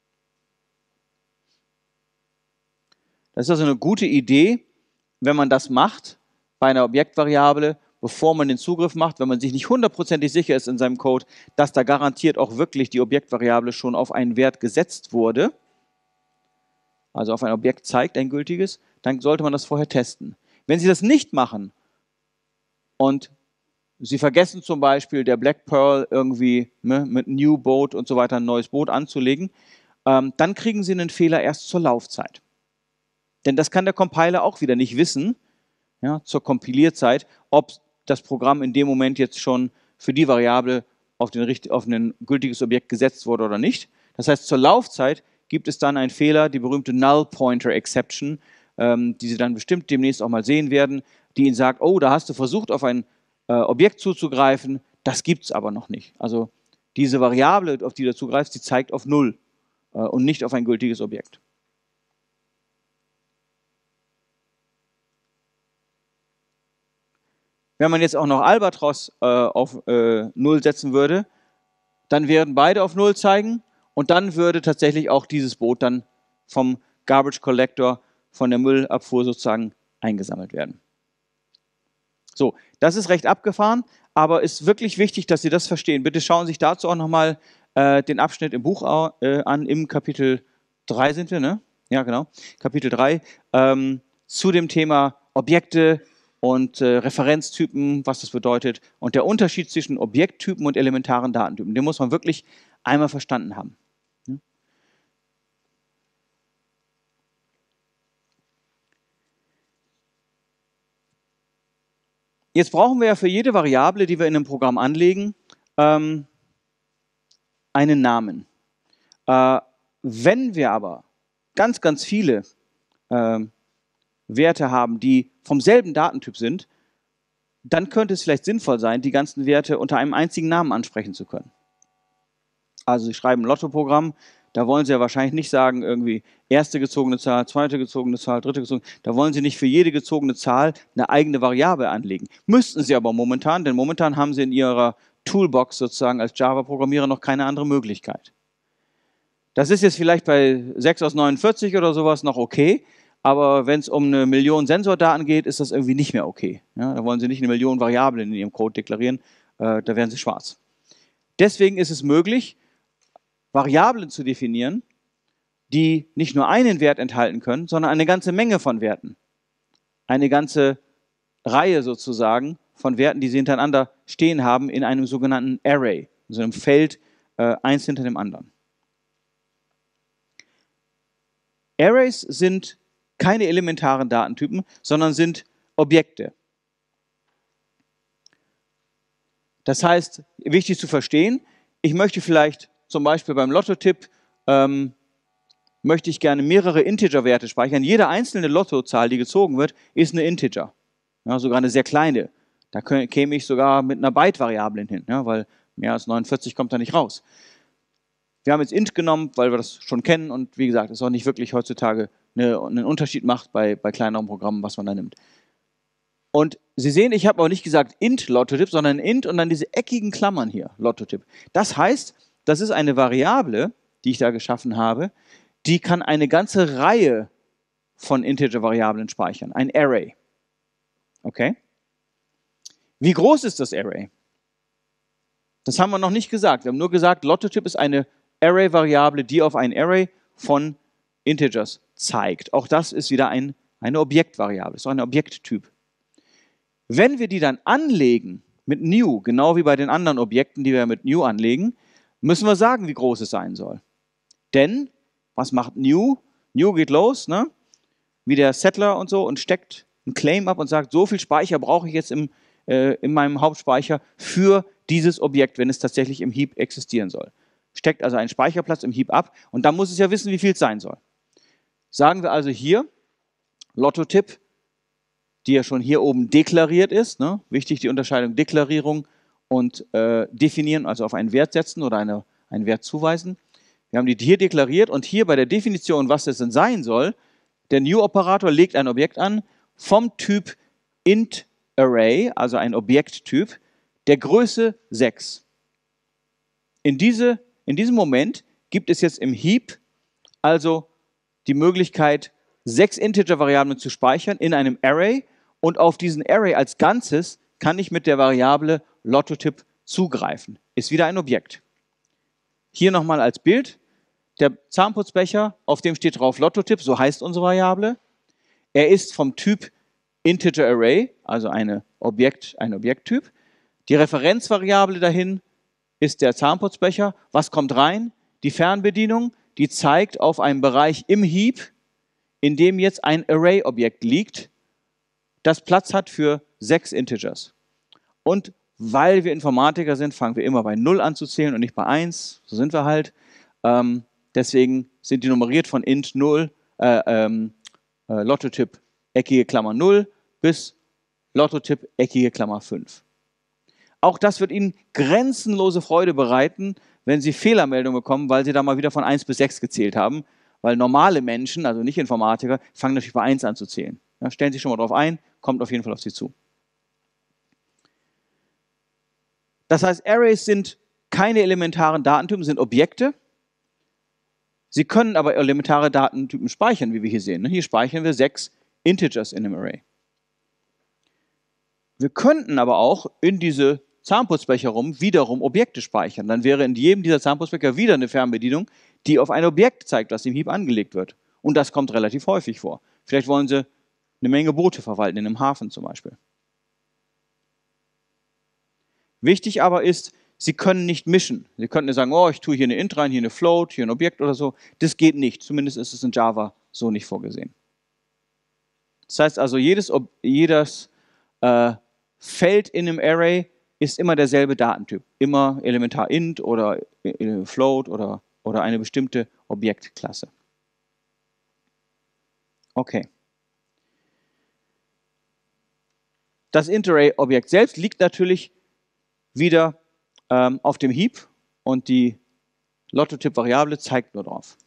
Das ist also eine gute Idee, wenn man das macht bei einer Objektvariable, bevor man den Zugriff macht, wenn man sich nicht hundertprozentig sicher ist in seinem Code, dass da garantiert auch wirklich die Objektvariable schon auf einen Wert gesetzt wurde, also auf ein Objekt zeigt, ein gültiges, dann sollte man das vorher testen. Wenn Sie das nicht machen und Sie vergessen zum Beispiel der Black Pearl irgendwie ne, mit New Boat und so weiter ein neues Boot anzulegen, ähm, dann kriegen Sie einen Fehler erst zur Laufzeit. Denn das kann der Compiler auch wieder nicht wissen, ja, zur Kompilierzeit, ob das Programm in dem Moment jetzt schon für die Variable auf, den, auf ein gültiges Objekt gesetzt wurde oder nicht. Das heißt, zur Laufzeit gibt es dann einen Fehler, die berühmte Null Pointer Exception, ähm, die Sie dann bestimmt demnächst auch mal sehen werden, die Ihnen sagt, oh, da hast du versucht, auf ein äh, Objekt zuzugreifen, das gibt es aber noch nicht. Also diese Variable, auf die du zugreifst, die zeigt auf Null äh, und nicht auf ein gültiges Objekt. Wenn man jetzt auch noch Albatros äh, auf äh, Null setzen würde, dann würden beide auf Null zeigen und dann würde tatsächlich auch dieses Boot dann vom Garbage Collector, von der Müllabfuhr sozusagen eingesammelt werden. So, das ist recht abgefahren, aber ist wirklich wichtig, dass Sie das verstehen. Bitte schauen Sie sich dazu auch nochmal äh, den Abschnitt im Buch äh, an, im Kapitel drei sind wir, ne? Ja, genau, Kapitel drei, ähm, zu dem Thema Objekte und äh, Referenztypen, was das bedeutet und der Unterschied zwischen Objekttypen und elementaren Datentypen. Den muss man wirklich einmal verstanden haben. Ja? Jetzt brauchen wir ja für jede Variable, die wir in einem Programm anlegen, ähm, einen Namen. Äh, wenn wir aber ganz, ganz viele äh, Werte haben, die vom selben Datentyp sind, dann könnte es vielleicht sinnvoll sein, die ganzen Werte unter einem einzigen Namen ansprechen zu können. Also Sie schreiben ein Lottoprogramm, da wollen Sie ja wahrscheinlich nicht sagen, irgendwie erste gezogene Zahl, zweite gezogene Zahl, dritte gezogene Zahl. Da wollen Sie nicht für jede gezogene Zahl eine eigene Variable anlegen. Müssten Sie aber momentan, denn momentan haben Sie in Ihrer Toolbox sozusagen als Java-Programmierer noch keine andere Möglichkeit. Das ist jetzt vielleicht bei sechs aus neunundvierzig oder sowas noch okay, aber wenn es um eine Million Sensordaten geht, ist das irgendwie nicht mehr okay. Ja, da wollen Sie nicht eine Million Variablen in Ihrem Code deklarieren, äh, da werden Sie schwarz. Deswegen ist es möglich, Variablen zu definieren, die nicht nur einen Wert enthalten können, sondern eine ganze Menge von Werten. Eine ganze Reihe sozusagen von Werten, die Sie hintereinander stehen haben in einem sogenannten Array, in so einem Feld, äh, eins hinter dem anderen. Arrays sind keine elementaren Datentypen, sondern sind Objekte. Das heißt, wichtig zu verstehen, ich möchte vielleicht zum Beispiel beim Lottotipp, ähm, möchte ich gerne mehrere Integer-Werte speichern. Jede einzelne Lottozahl, die gezogen wird, ist eine Integer. Ja, sogar eine sehr kleine. Da käme ich sogar mit einer Byte-Variable hin, ja, weil mehr als neunundvierzig kommt da nicht raus. Wir haben jetzt int genommen, weil wir das schon kennen und wie gesagt, es auch nicht wirklich heutzutage eine, einen Unterschied macht bei, bei kleineren Programmen, was man da nimmt. Und Sie sehen, ich habe auch nicht gesagt int Lottotipp, sondern int und dann diese eckigen Klammern hier, Lottotipp. Das heißt, das ist eine Variable, die ich da geschaffen habe, die kann eine ganze Reihe von Integer-Variablen speichern, ein Array. Okay? Wie groß ist das Array? Das haben wir noch nicht gesagt. Wir haben nur gesagt, Lottotyp ist eine Array-Variable, die auf ein Array von Integers zeigt. Auch das ist wieder ein, eine Objektvariable, ist auch ein Objekttyp. Wenn wir die dann anlegen mit new, genau wie bei den anderen Objekten, die wir mit new anlegen, müssen wir sagen, wie groß es sein soll. Denn, was macht new? New geht los, ne? Wie der Settler und so, und steckt einen Claim ab und sagt, so viel Speicher brauche ich jetzt im, äh, in meinem Hauptspeicher für dieses Objekt, wenn es tatsächlich im Heap existieren soll. Steckt also einen Speicherplatz im Heap ab und dann muss es ja wissen, wie viel es sein soll. Sagen wir also hier, Lottotipp, die ja schon hier oben deklariert ist, ne? Wichtig die Unterscheidung Deklarierung und äh, definieren, also auf einen Wert setzen oder eine, einen Wert zuweisen. Wir haben die hier deklariert und hier bei der Definition, was das denn sein soll, der New-Operator legt ein Objekt an vom Typ int Array, also ein Objekttyp, der Größe sechs. In, diese, in diesem Moment gibt es jetzt im Heap also die Möglichkeit, sechs Integer-Variablen zu speichern in einem Array und auf diesen Array als Ganzes kann ich mit der Variable Lottotipp zugreifen. Ist wieder ein Objekt. Hier nochmal als Bild, der Zahnputzbecher, auf dem steht drauf Lottotipp, so heißt unsere Variable. Er ist vom Typ Integer Array, also eine Objekt, ein Objekttyp. Die Referenzvariable dahin ist der Zahnputzbecher. Was kommt rein? Die Fernbedienung, die zeigt auf einen Bereich im Heap, in dem jetzt ein Array-Objekt liegt, das Platz hat für sechs Integers. Und weil wir Informatiker sind, fangen wir immer bei null an zu zählen und nicht bei eins. So sind wir halt. Ähm, deswegen sind die nummeriert von int null, äh, ähm, äh, Lottotyp eckige Klammer null bis Lottotyp eckige Klammer fünf. Auch das wird Ihnen grenzenlose Freude bereiten, wenn Sie Fehlermeldungen bekommen, weil Sie da mal wieder von eins bis sechs gezählt haben. Weil normale Menschen, also nicht Informatiker, fangen natürlich bei eins an zu zählen. Ja, stellen Sie sich schon mal drauf ein, kommt auf jeden Fall auf Sie zu. Das heißt, Arrays sind keine elementaren Datentypen, sind Objekte. Sie können aber elementare Datentypen speichern, wie wir hier sehen. Hier speichern wir sechs Integers in einem Array. Wir könnten aber auch in diese Zahnputzbecher rum wiederum Objekte speichern. Dann wäre in jedem dieser Zahnputzbecher wieder eine Fernbedienung, die auf ein Objekt zeigt, das im Heap angelegt wird. Und das kommt relativ häufig vor. Vielleicht wollen Sie eine Menge Boote verwalten, in einem Hafen zum Beispiel. Wichtig aber ist, Sie können nicht mischen. Sie könnten sagen, oh, ich tue hier eine Int rein, hier eine Float, hier ein Objekt oder so. Das geht nicht. Zumindest ist es in Java so nicht vorgesehen. Das heißt also, jedes, jedes äh, Feld in einem Array ist immer derselbe Datentyp. Immer elementar int oder float oder, oder eine bestimmte Objektklasse. Okay. Das int-Array-Objekt selbst liegt natürlich wieder ähm, auf dem Heap und die Lottotyp-Variable zeigt nur drauf.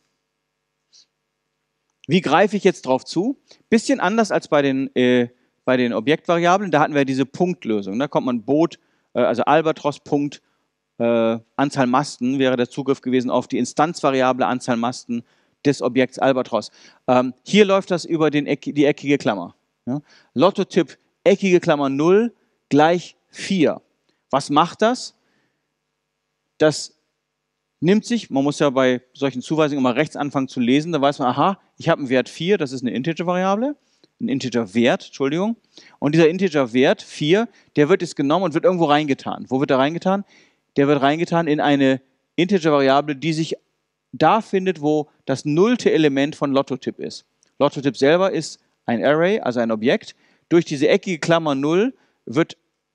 Wie greife ich jetzt drauf zu? Bisschen anders als bei den, äh, bei den Objektvariablen. Da hatten wir diese Punktlösung. Da kommt man Boot, äh, also Albatros Punkt, äh, Anzahl Masten wäre der Zugriff gewesen auf die Instanzvariable Anzahl Masten des Objekts Albatros. Ähm, hier läuft das über den Eck, die eckige Klammer. Ja? Lottotyp eckige Klammer null gleich vier. Was macht das? Das nimmt sich, man muss ja bei solchen Zuweisungen immer rechts anfangen zu lesen, da weiß man, aha, ich habe einen Wert vier, das ist eine Integer-Variable, ein Integer-Wert, Entschuldigung, und dieser Integer-Wert vier, der wird jetzt genommen und wird irgendwo reingetan. Wo wird er reingetan? Der wird reingetan in eine Integer-Variable, die sich da findet, wo das nullte Element von Lottotyp ist. Lottotyp selber ist ein Array, also ein Objekt. Durch diese eckige Klammer null wird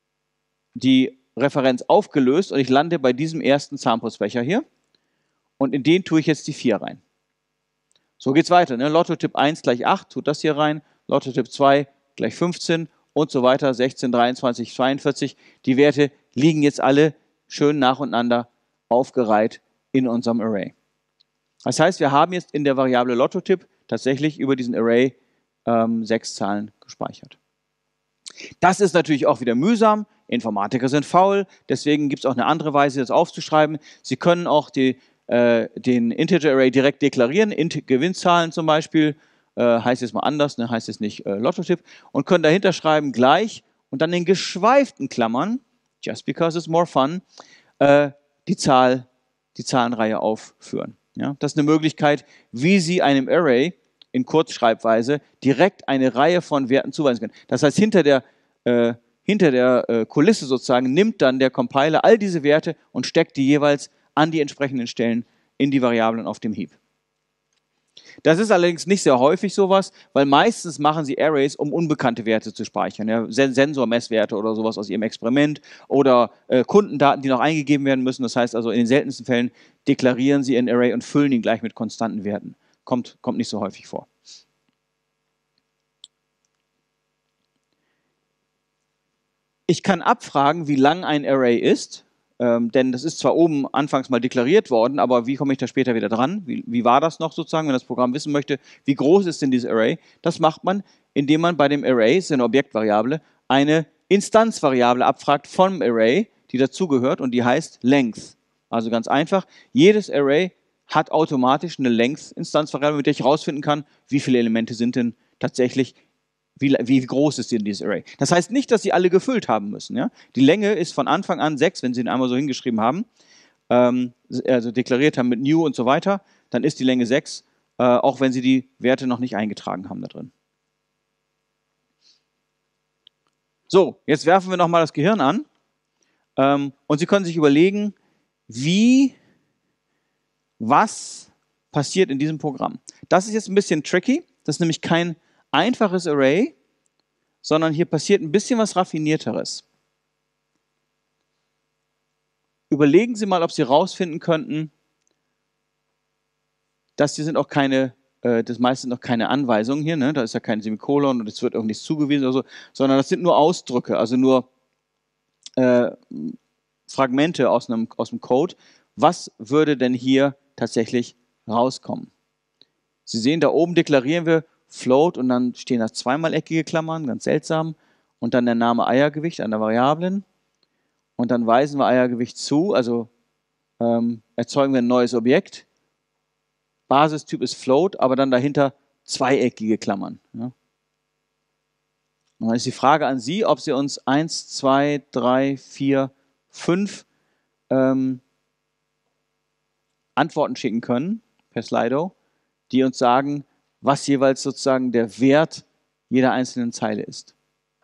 die Referenz aufgelöst und ich lande bei diesem ersten Zahnputzbecher hier und in den tue ich jetzt die vier rein. So geht es weiter. Ne? Lottotyp eins gleich acht, tut das hier rein, Lottotyp zwei gleich fünfzehn und so weiter, sechzehn, dreiundzwanzig, zweiundvierzig. Die Werte liegen jetzt alle schön nacheinander aufgereiht in unserem Array. Das heißt, wir haben jetzt in der Variable Lottotyp tatsächlich über diesen Array ähm, sechs Zahlen gespeichert. Das ist natürlich auch wieder mühsam. Informatiker sind faul, deswegen gibt es auch eine andere Weise, das aufzuschreiben. Sie können auch die, äh, den Integer-Array direkt deklarieren, int Gewinnzahlen zum Beispiel, äh, heißt jetzt mal anders, ne, heißt jetzt nicht äh, Lottotyp, und können dahinter schreiben gleich und dann in geschweiften Klammern, just because it's more fun, äh, die, Zahl, die Zahlenreihe aufführen. Ja? Das ist eine Möglichkeit, wie Sie einem Array in Kurzschreibweise direkt eine Reihe von Werten zuweisen können. Das heißt, hinter der äh, Hinter der äh, Kulisse sozusagen nimmt dann der Compiler all diese Werte und steckt die jeweils an die entsprechenden Stellen in die Variablen auf dem Heap. Das ist allerdings nicht sehr häufig sowas, weil meistens machen sie Arrays, um unbekannte Werte zu speichern. Ja, Sensormesswerte oder sowas aus ihrem Experiment oder äh, Kundendaten, die noch eingegeben werden müssen. Das heißt also, in den seltensten Fällen deklarieren sie ein Array und füllen ihn gleich mit konstanten Werten. Kommt, kommt nicht so häufig vor. Ich kann abfragen, wie lang ein Array ist, ähm, denn das ist zwar oben anfangs mal deklariert worden, aber wie komme ich da später wieder dran? Wie, wie war das noch sozusagen, wenn das Programm wissen möchte, wie groß ist denn dieses Array? Das macht man, indem man bei dem Array, das ist eine Objektvariable, eine Instanzvariable abfragt vom Array, die dazugehört und die heißt Length. Also ganz einfach, jedes Array hat automatisch eine Length-Instanzvariable, mit der ich herausfinden kann, wie viele Elemente sind denn tatsächlich. Wie, wie groß ist denn dieses Array? Das heißt nicht, dass Sie alle gefüllt haben müssen. Ja? Die Länge ist von Anfang an sechs, wenn Sie ihn einmal so hingeschrieben haben, ähm, also deklariert haben mit new und so weiter, dann ist die Länge sechs, äh, auch wenn Sie die Werte noch nicht eingetragen haben da drin. So, jetzt werfen wir nochmal das Gehirn an ähm, und Sie können sich überlegen, wie, was passiert in diesem Programm. Das ist jetzt ein bisschen tricky, das ist nämlich kein einfaches Array, sondern hier passiert ein bisschen was Raffinierteres. Überlegen Sie mal, ob Sie herausfinden könnten, das hier sind auch keine, äh, das meiste noch keine Anweisungen hier, ne? Da ist ja kein Semikolon und es wird auch nichts zugewiesen oder so, sondern das sind nur Ausdrücke, also nur äh, Fragmente aus, einem, aus dem Code. Was würde denn hier tatsächlich rauskommen? Sie sehen, da oben deklarieren wir Float und dann stehen da zweimal eckige Klammern, ganz seltsam, und dann der Name Eiergewicht an der Variablen und dann weisen wir Eiergewicht zu, also ähm, erzeugen wir ein neues Objekt. Basistyp ist Float, aber dann dahinter zweieckige Klammern. Ja. Und dann ist die Frage an Sie, ob Sie uns eins, zwei, drei, vier, fünf ähm, Antworten schicken können per Slido, die uns sagen, was jeweils sozusagen der Wert jeder einzelnen Zeile ist.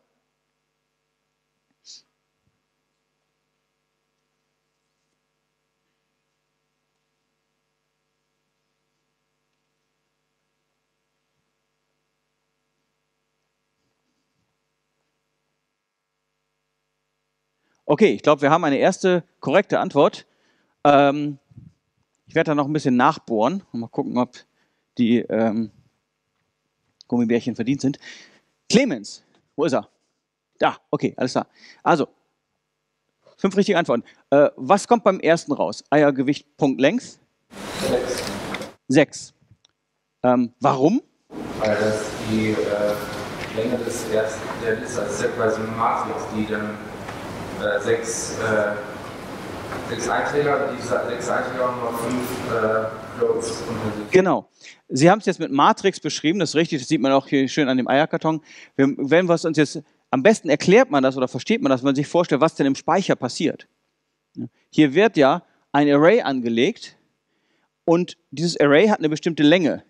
Okay, ich glaube, wir haben eine erste korrekte Antwort. Ähm, ich werde da noch ein bisschen nachbohren und mal gucken, ob die ähm, Gummibärchen verdient sind. Clemens, wo ist er? Da, okay, alles klar. Also, fünf richtige Antworten. Äh, was kommt beim ersten raus? Eiergewicht, Punkt Length? Sechs. Sechs. Ähm, warum? Weil das die äh, Länge des ersten, der Liste, also ist quasi eine Matrix, die dann äh, sechs, äh, sechs Einträger, die sechs Einträger und noch fünf äh, Floats unter sich. Genau. Sie haben es jetzt mit Matrix beschrieben, das ist richtig, das sieht man auch hier schön an dem Eierkarton. Wir, wenn wir es uns jetzt, am besten erklärt man das oder versteht man das, wenn man sich vorstellt, was denn im Speicher passiert. Hier wird ja ein Array angelegt und dieses Array hat eine bestimmte Länge,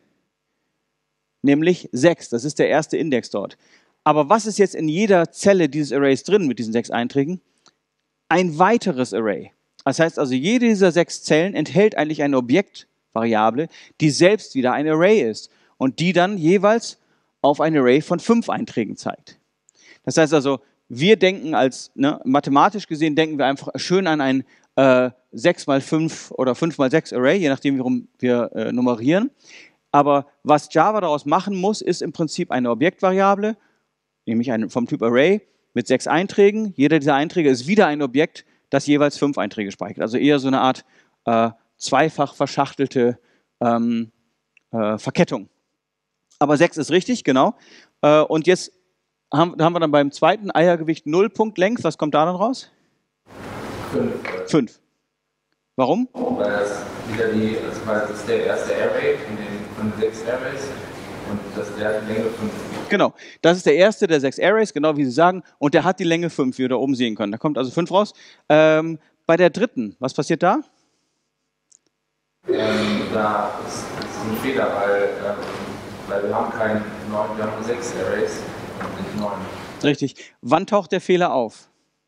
nämlich sechs, das ist der erste Index dort. Aber was ist jetzt in jeder Zelle dieses Arrays drin mit diesen sechs Einträgen? Ein weiteres Array. Das heißt also, jede dieser sechs Zellen enthält eigentlich eine Objektvariable, die selbst wieder ein Array ist und die dann jeweils auf ein Array von fünf Einträgen zeigt. Das heißt also, wir denken als, ne, mathematisch gesehen, denken wir einfach schön an ein äh, sechs mal fünf oder fünf mal sechs Array, je nachdem, warum wir äh, nummerieren. Aber was Java daraus machen muss, ist im Prinzip eine Objektvariable, nämlich eine, vom Typ Array mit sechs Einträgen. Jeder dieser Einträge ist wieder ein Objekt, das jeweils fünf Einträge speichert. Also eher so eine Art äh, zweifach verschachtelte ähm, äh, Verkettung. Aber sechs ist richtig, genau. Äh, und jetzt haben, haben wir dann beim zweiten Eiergewicht null Punkt Length. Was kommt da dann raus? Fünf. Fünf. Warum? Weil das wieder die, also weil das ist der erste Array in den von den sechs Arrays und das der hat die Länge fünf. Genau, das ist der erste der sechs Arrays, genau wie Sie sagen, und der hat die Länge fünf, wie wir da oben sehen können. Da kommt also fünf raus. Ähm, bei der dritten, was passiert da? Ähm, da ist, ist ein Fehler, weil, ähm, weil wir haben keinen neun, wir haben nur sechs Arrays und nicht neun. Richtig. Wann taucht der Fehler auf?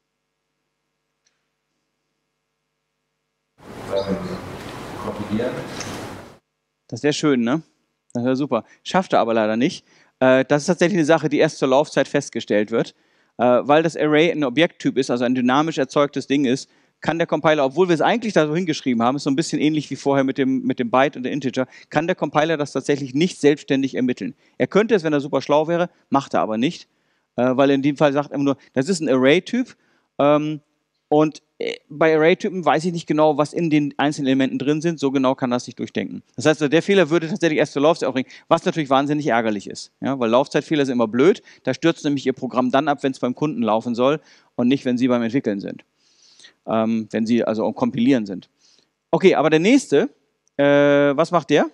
Ähm, kompilieren. Das ist sehr schön, ne? Das wäre super. Schafft er aber leider nicht. Äh, das ist tatsächlich eine Sache, die erst zur Laufzeit festgestellt wird. Äh, weil das Array ein Objekttyp ist, also ein dynamisch erzeugtes Ding ist, kann der Compiler, obwohl wir es eigentlich da so hingeschrieben haben, ist so ein bisschen ähnlich wie vorher mit dem, mit dem Byte und der Integer, kann der Compiler das tatsächlich nicht selbstständig ermitteln. Er könnte es, wenn er super schlau wäre, macht er aber nicht, äh, weil er in dem Fall sagt immer nur, das ist ein Array-Typ ähm, und bei Array-Typen weiß ich nicht genau, was in den einzelnen Elementen drin sind, so genau kann das nicht durchdenken. Das heißt, der Fehler würde tatsächlich erst zur Laufzeit aufbringen, was natürlich wahnsinnig ärgerlich ist, ja, weil Laufzeitfehler sind immer blöd, da stürzt nämlich Ihr Programm dann ab, wenn es beim Kunden laufen soll und nicht, wenn Sie beim Entwickeln sind. Ähm, wenn Sie also am Kompilieren sind. Okay, aber der nächste, äh, was macht der?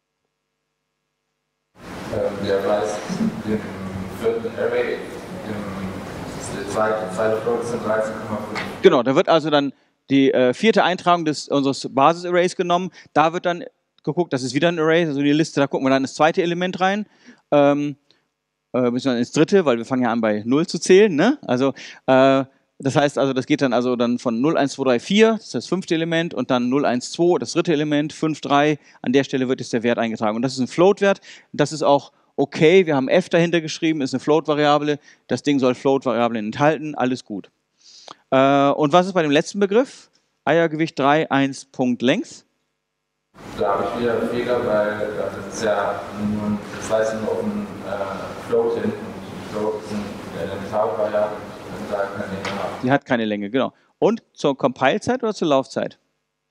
Ähm, der weiß den vierten Array, dem, das ist der zweite, zweite Float sind dreizehn Komma fünf. Genau, da wird also dann die äh, vierte Eintragung des, unseres Basis-Arrays genommen. Da wird dann geguckt, das ist wieder ein Array, also die Liste, da gucken wir dann das zweite Element rein. Ähm, äh, bis ins dritte, weil wir fangen ja an bei null zu zählen. Ne? Also, äh, das heißt also, das geht dann also dann von null, eins, zwei, drei, vier, das ist das fünfte Element, und dann null, eins, zwei, das dritte Element, fünf, drei, an der Stelle wird jetzt der Wert eingetragen. Und das ist ein Float-Wert, das ist auch okay, wir haben f dahinter geschrieben, ist eine Float-Variable, das Ding soll Float-Variablen enthalten, alles gut. Äh, und was ist bei dem letzten Begriff? Eiergewicht drei, eins, Punkt Length. Da habe ich wieder einen Fehler, weil das ist ja nur, das weist nur auf einen äh, Float hin, und Float ist eine Elementarvariable. Die hat keine Länge, genau. Und zur Compile-Zeit oder zur Laufzeit?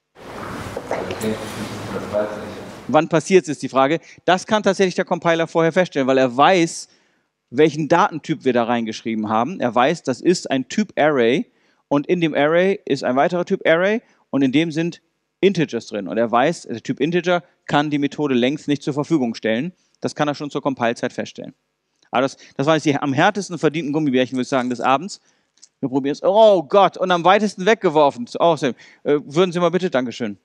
Wann passiert es, ist die Frage. Das kann tatsächlich der Compiler vorher feststellen, weil er weiß, welchen Datentyp wir da reingeschrieben haben. Er weiß, das ist ein Typ Array, und in dem Array ist ein weiterer Typ Array, und in dem sind Integers drin. Und er weiß, der Typ Integer kann die Methode Length nicht zur Verfügung stellen. Das kann er schon zur Compile-Zeit feststellen. Aber das, das waren jetzt die am härtesten verdienten Gummibärchen, würde ich sagen, des Abends. Wir probieren es. Oh Gott, und am weitesten weggeworfen. Oh, äh, würden Sie mal bitte, Dankeschön.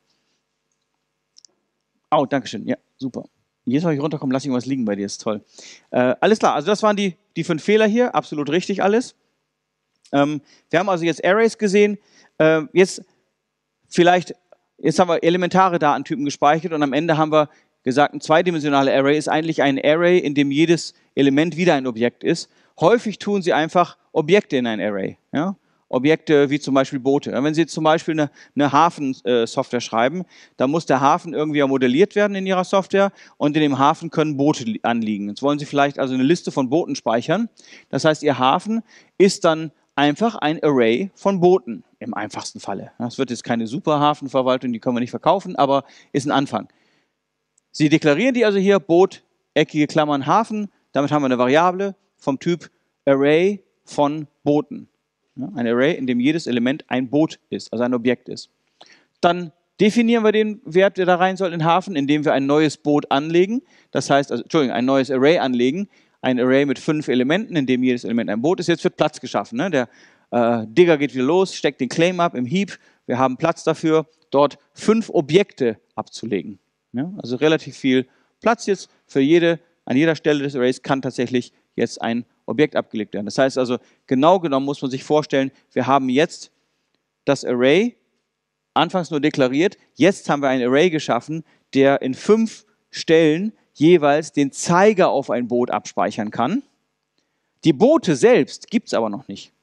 Oh, Dankeschön, ja, super. Jedes Mal, wenn ich runterkomme, lasse ich irgendwas liegen bei dir, ist toll. Äh, alles klar, also das waren die, die fünf Fehler hier, absolut richtig alles. Ähm, wir haben also jetzt Arrays gesehen. Äh, jetzt vielleicht, jetzt haben wir elementare Datentypen gespeichert, und am Ende haben wir gesagt, ein zweidimensionaler Array ist eigentlich ein Array, in dem jedes Element wieder ein Objekt ist. Häufig tun sie einfach Objekte in ein Array. Ja? Objekte wie zum Beispiel Boote. Wenn Sie jetzt zum Beispiel eine, eine Hafensoftware schreiben, dann muss der Hafen irgendwie modelliert werden in Ihrer Software, und in dem Hafen können Boote anliegen. Jetzt wollen Sie vielleicht also eine Liste von Booten speichern. Das heißt, Ihr Hafen ist dann einfach ein Array von Booten, im einfachsten Falle. Das wird jetzt keine super Hafenverwaltung, die können wir nicht verkaufen, aber ist ein Anfang. Sie deklarieren die also hier, Boot, eckige Klammern, Hafen, damit haben wir eine Variable vom Typ Array von Booten. Ja, ein Array, in dem jedes Element ein Boot ist, also ein Objekt ist. Dann definieren wir den Wert, der da rein soll in den Hafen, indem wir ein neues Boot anlegen. Das heißt, also, Entschuldigung, ein neues Array anlegen. Ein Array mit fünf Elementen, in dem jedes Element ein Boot ist. Jetzt wird Platz geschaffen. Ne? Der äh, Digger geht wieder los, steckt den Claim ab im Heap. Wir haben Platz dafür, dort fünf Objekte abzulegen. Ja? Also relativ viel Platz jetzt für jede, an jeder Stelle des Arrays kann tatsächlich jetzt ein Objekt abgelegt werden. Das heißt also, genau genommen muss man sich vorstellen, wir haben jetzt das Array anfangs nur deklariert, jetzt haben wir ein Array geschaffen, der in fünf Stellen jeweils den Zeiger auf ein Boot abspeichern kann. Die Boote selbst gibt es aber noch nicht.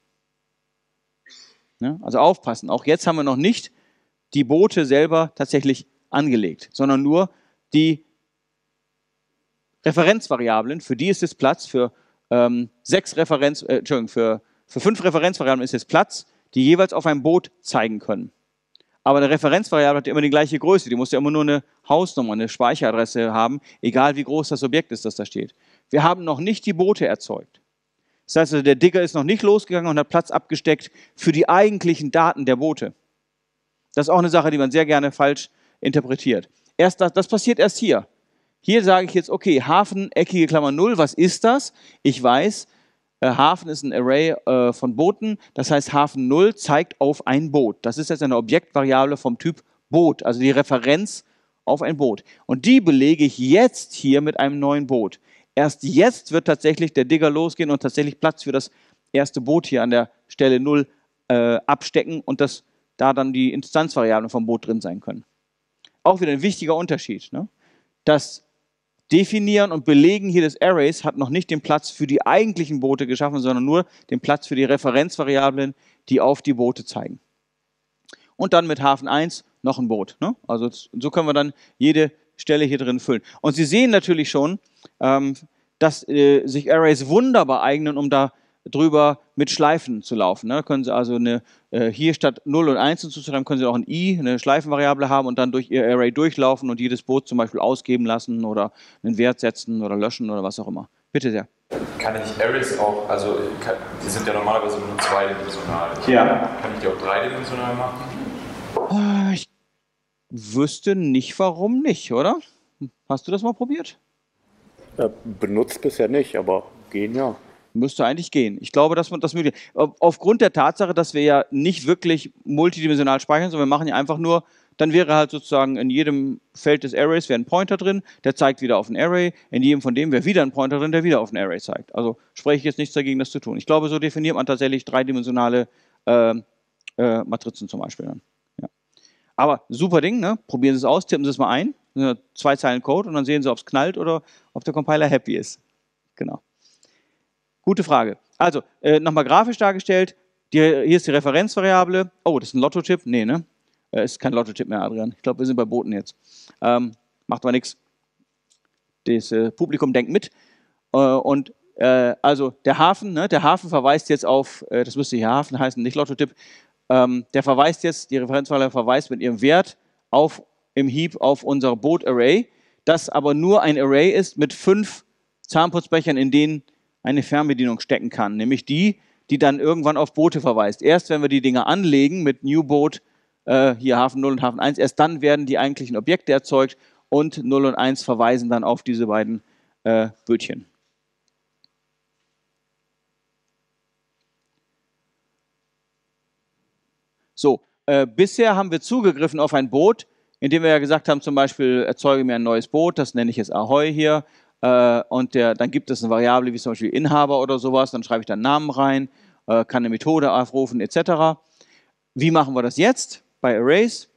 Ja, also aufpassen, auch jetzt haben wir noch nicht die Boote selber tatsächlich angelegt, sondern nur die Referenzvariablen, für die ist es Platz, für ähm, sechs Referenz, äh, Entschuldigung, für, für fünf Referenzvariablen ist es Platz, die jeweils auf ein Boot zeigen können. Aber eine Referenzvariable hat immer die gleiche Größe, die muss ja immer nur eine Hausnummer, eine Speicheradresse haben, egal wie groß das Objekt ist, das da steht. Wir haben noch nicht die Boote erzeugt. Das heißt also, der Digger ist noch nicht losgegangen und hat Platz abgesteckt für die eigentlichen Daten der Boote. Das ist auch eine Sache, die man sehr gerne falsch interpretiert. Erst das, das passiert erst hier. Hier sage ich jetzt, okay, Hafen, eckige Klammer null, was ist das? Ich weiß, äh, Hafen ist ein Array äh, von Booten, das heißt Hafen null zeigt auf ein Boot. Das ist jetzt eine Objektvariable vom Typ Boot, also die Referenz auf ein Boot. Und die belege ich jetzt hier mit einem neuen Boot. Erst jetzt wird tatsächlich der Digger losgehen und tatsächlich Platz für das erste Boot hier an der Stelle null äh, abstecken und das, da dann die Instanzvariablen vom Boot drin sein können. Auch wieder ein wichtiger Unterschied. Ne? Das Definieren und Belegen hier des Arrays hat noch nicht den Platz für die eigentlichen Boote geschaffen, sondern nur den Platz für die Referenzvariablen, die auf die Boote zeigen. Und dann mit Hafen eins noch ein Boot. Ne? Also so können wir dann jede Stelle hier drin füllen. Und Sie sehen natürlich schon, ähm, dass äh, sich Arrays wunderbar eignen, um da drüber mit Schleifen zu laufen. Ne? Können Sie also eine, äh, hier statt null und eins hinzuschreiben, können Sie auch ein i, eine Schleifenvariable haben und dann durch Ihr Array durchlaufen und jedes Boot zum Beispiel ausgeben lassen oder einen Wert setzen oder löschen oder was auch immer. Bitte sehr. Kann ich Arrays auch, also kann, die sind ja normalerweise nur zweidimensional. Ja. Kann ich die auch dreidimensional machen? Ich wüsste nicht, warum nicht, oder? Hast du das mal probiert? Äh, benutzt bisher nicht, aber gehen ja. Müsste eigentlich gehen. Ich glaube, dass man das möglich ist. Aufgrund der Tatsache, dass wir ja nicht wirklich multidimensional speichern, sondern wir machen ja einfach nur dann wäre halt sozusagen in jedem Feld des Arrays wäre ein Pointer drin, der zeigt wieder auf ein Array. In jedem von dem wäre wieder ein Pointer drin, der wieder auf ein Array zeigt. Also spreche ich jetzt nichts dagegen, das zu tun. Ich glaube, so definiert man tatsächlich dreidimensionale äh, äh, Matrizen zum Beispiel dann. Ja. Aber super Ding, ne? Probieren Sie es aus, tippen Sie es mal ein, zwei Zeilen Code und dann sehen Sie, ob es knallt oder ob der Compiler happy ist. Genau. Gute Frage. Also, äh, nochmal grafisch dargestellt. Die, hier ist die Referenzvariable. Oh, das ist ein Lotto-Chip? Nee, ne? Äh, ist kein Lotto-Chip mehr, Adrian. Ich glaube, wir sind bei Booten jetzt. Ähm, macht aber nichts. Das äh, Publikum denkt mit. Äh, und äh, also der Hafen, ne? Der Hafen verweist jetzt auf, äh, das müsste hier Hafen heißen, nicht Lotto-Chip. Ähm, der verweist jetzt, die Referenzvariable verweist mit ihrem Wert auf, im Heap auf unser Boot-Array, das aber nur ein Array ist mit fünf Zahnputzbechern, in denen eine Fernbedienung stecken kann, nämlich die, die dann irgendwann auf Boote verweist. Erst wenn wir die Dinger anlegen mit New Boot, äh, hier Hafen null und Hafen eins, erst dann werden die eigentlichen Objekte erzeugt und null und eins verweisen dann auf diese beiden äh, Bötchen. So, äh, bisher haben wir zugegriffen auf ein Boot, indem wir ja gesagt haben, zum Beispiel erzeuge mir ein neues Boot, das nenne ich jetzt Ahoi hier. Und der, dann gibt es eine Variable wie zum Beispiel Inhaber oder sowas, dann schreibe ich da einen Namen rein, äh, kann eine Methode aufrufen et cetera. Wie machen wir das jetzt bei Arrays?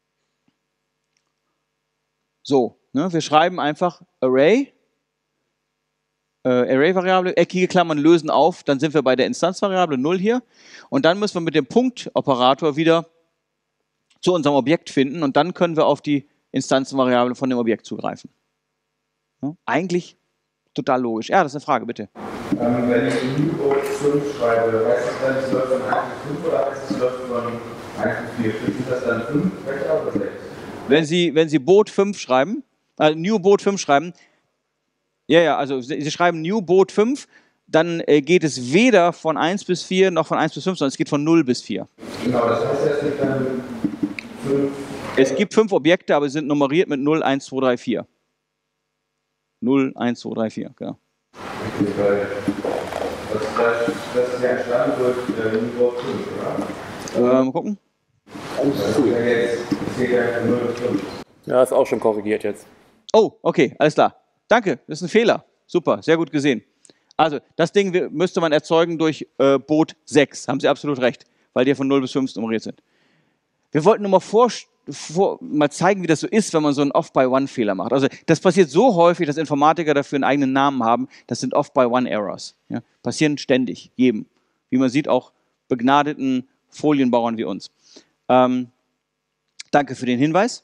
So, ne, wir schreiben einfach Array, äh, Array-Variable, eckige Klammern lösen auf, dann sind wir bei der Instanzvariable null hier und dann müssen wir mit dem Punktoperator wieder zu unserem Objekt finden und dann können wir auf die Instanzenvariable von dem Objekt zugreifen. Ja, eigentlich total logisch. Ja, das ist eine Frage, bitte. Ähm, wenn ich New Boot fünf schreibe, heißt das dann, es läuft von eins bis fünf oder heißt es läuft von eins bis vier? Sind das dann fünf Vektor oder sechs? Wenn Sie, wenn Sie Boot fünf schreiben, äh, New Boot fünf schreiben, ja, ja, also Sie, Sie schreiben New Boot fünf, dann äh, geht es weder von eins bis vier noch von eins bis fünf, sondern es geht von null bis vier. Genau, das heißt, es gibt dann fünf. Es gibt fünf Objekte, aber sie sind nummeriert mit null, eins, zwei, drei, vier. null, eins, zwei, drei, vier, genau. Okay, weil das, das, das ist ja entstanden durch äh, New Boot fünf, oder? Äh, mal gucken. Das ist ja jetzt, es geht ja von null bis fünf. Ja, ist auch schon korrigiert jetzt. Oh, okay, alles klar. Danke, das ist ein Fehler. Super, sehr gut gesehen. Also, das Ding müsste man erzeugen durch äh, Boot sechs. Haben Sie absolut recht, weil die von null bis fünf nummeriert sind. Wir wollten nur mal, vor, vor, mal zeigen, wie das so ist, wenn man so einen Off-by-One-Fehler macht. Also, das passiert so häufig, dass Informatiker dafür einen eigenen Namen haben. Das sind Off-by-One-Errors. Ja? Passieren ständig, jedem. Wie man sieht, auch begnadeten Folienbauern wie uns. Ähm, danke für den Hinweis.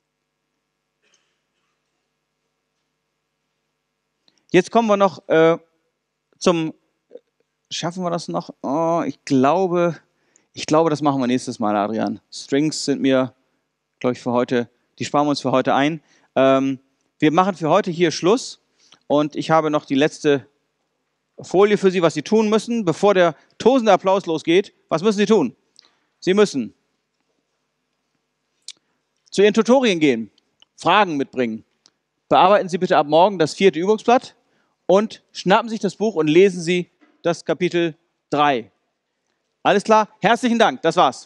Jetzt kommen wir noch äh, zum, schaffen wir das noch? Oh, ich glaube, ich glaube, das machen wir nächstes Mal, Adrian. Strings sind mir, glaube ich, für heute, die sparen wir uns für heute ein. Ähm, wir machen für heute hier Schluss und ich habe noch die letzte Folie für Sie, was Sie tun müssen, bevor der tosende Applaus losgeht. Was müssen Sie tun? Sie müssen zu Ihren Tutorien gehen, Fragen mitbringen. Bearbeiten Sie bitte ab morgen das vierte Übungsblatt und schnappen sich das Buch und lesen Sie das Kapitel drei. Alles klar? Herzlichen Dank. Das war's.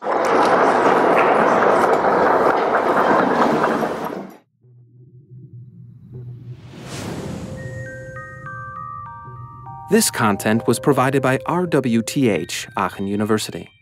This content was provided by R W T H Aachen University.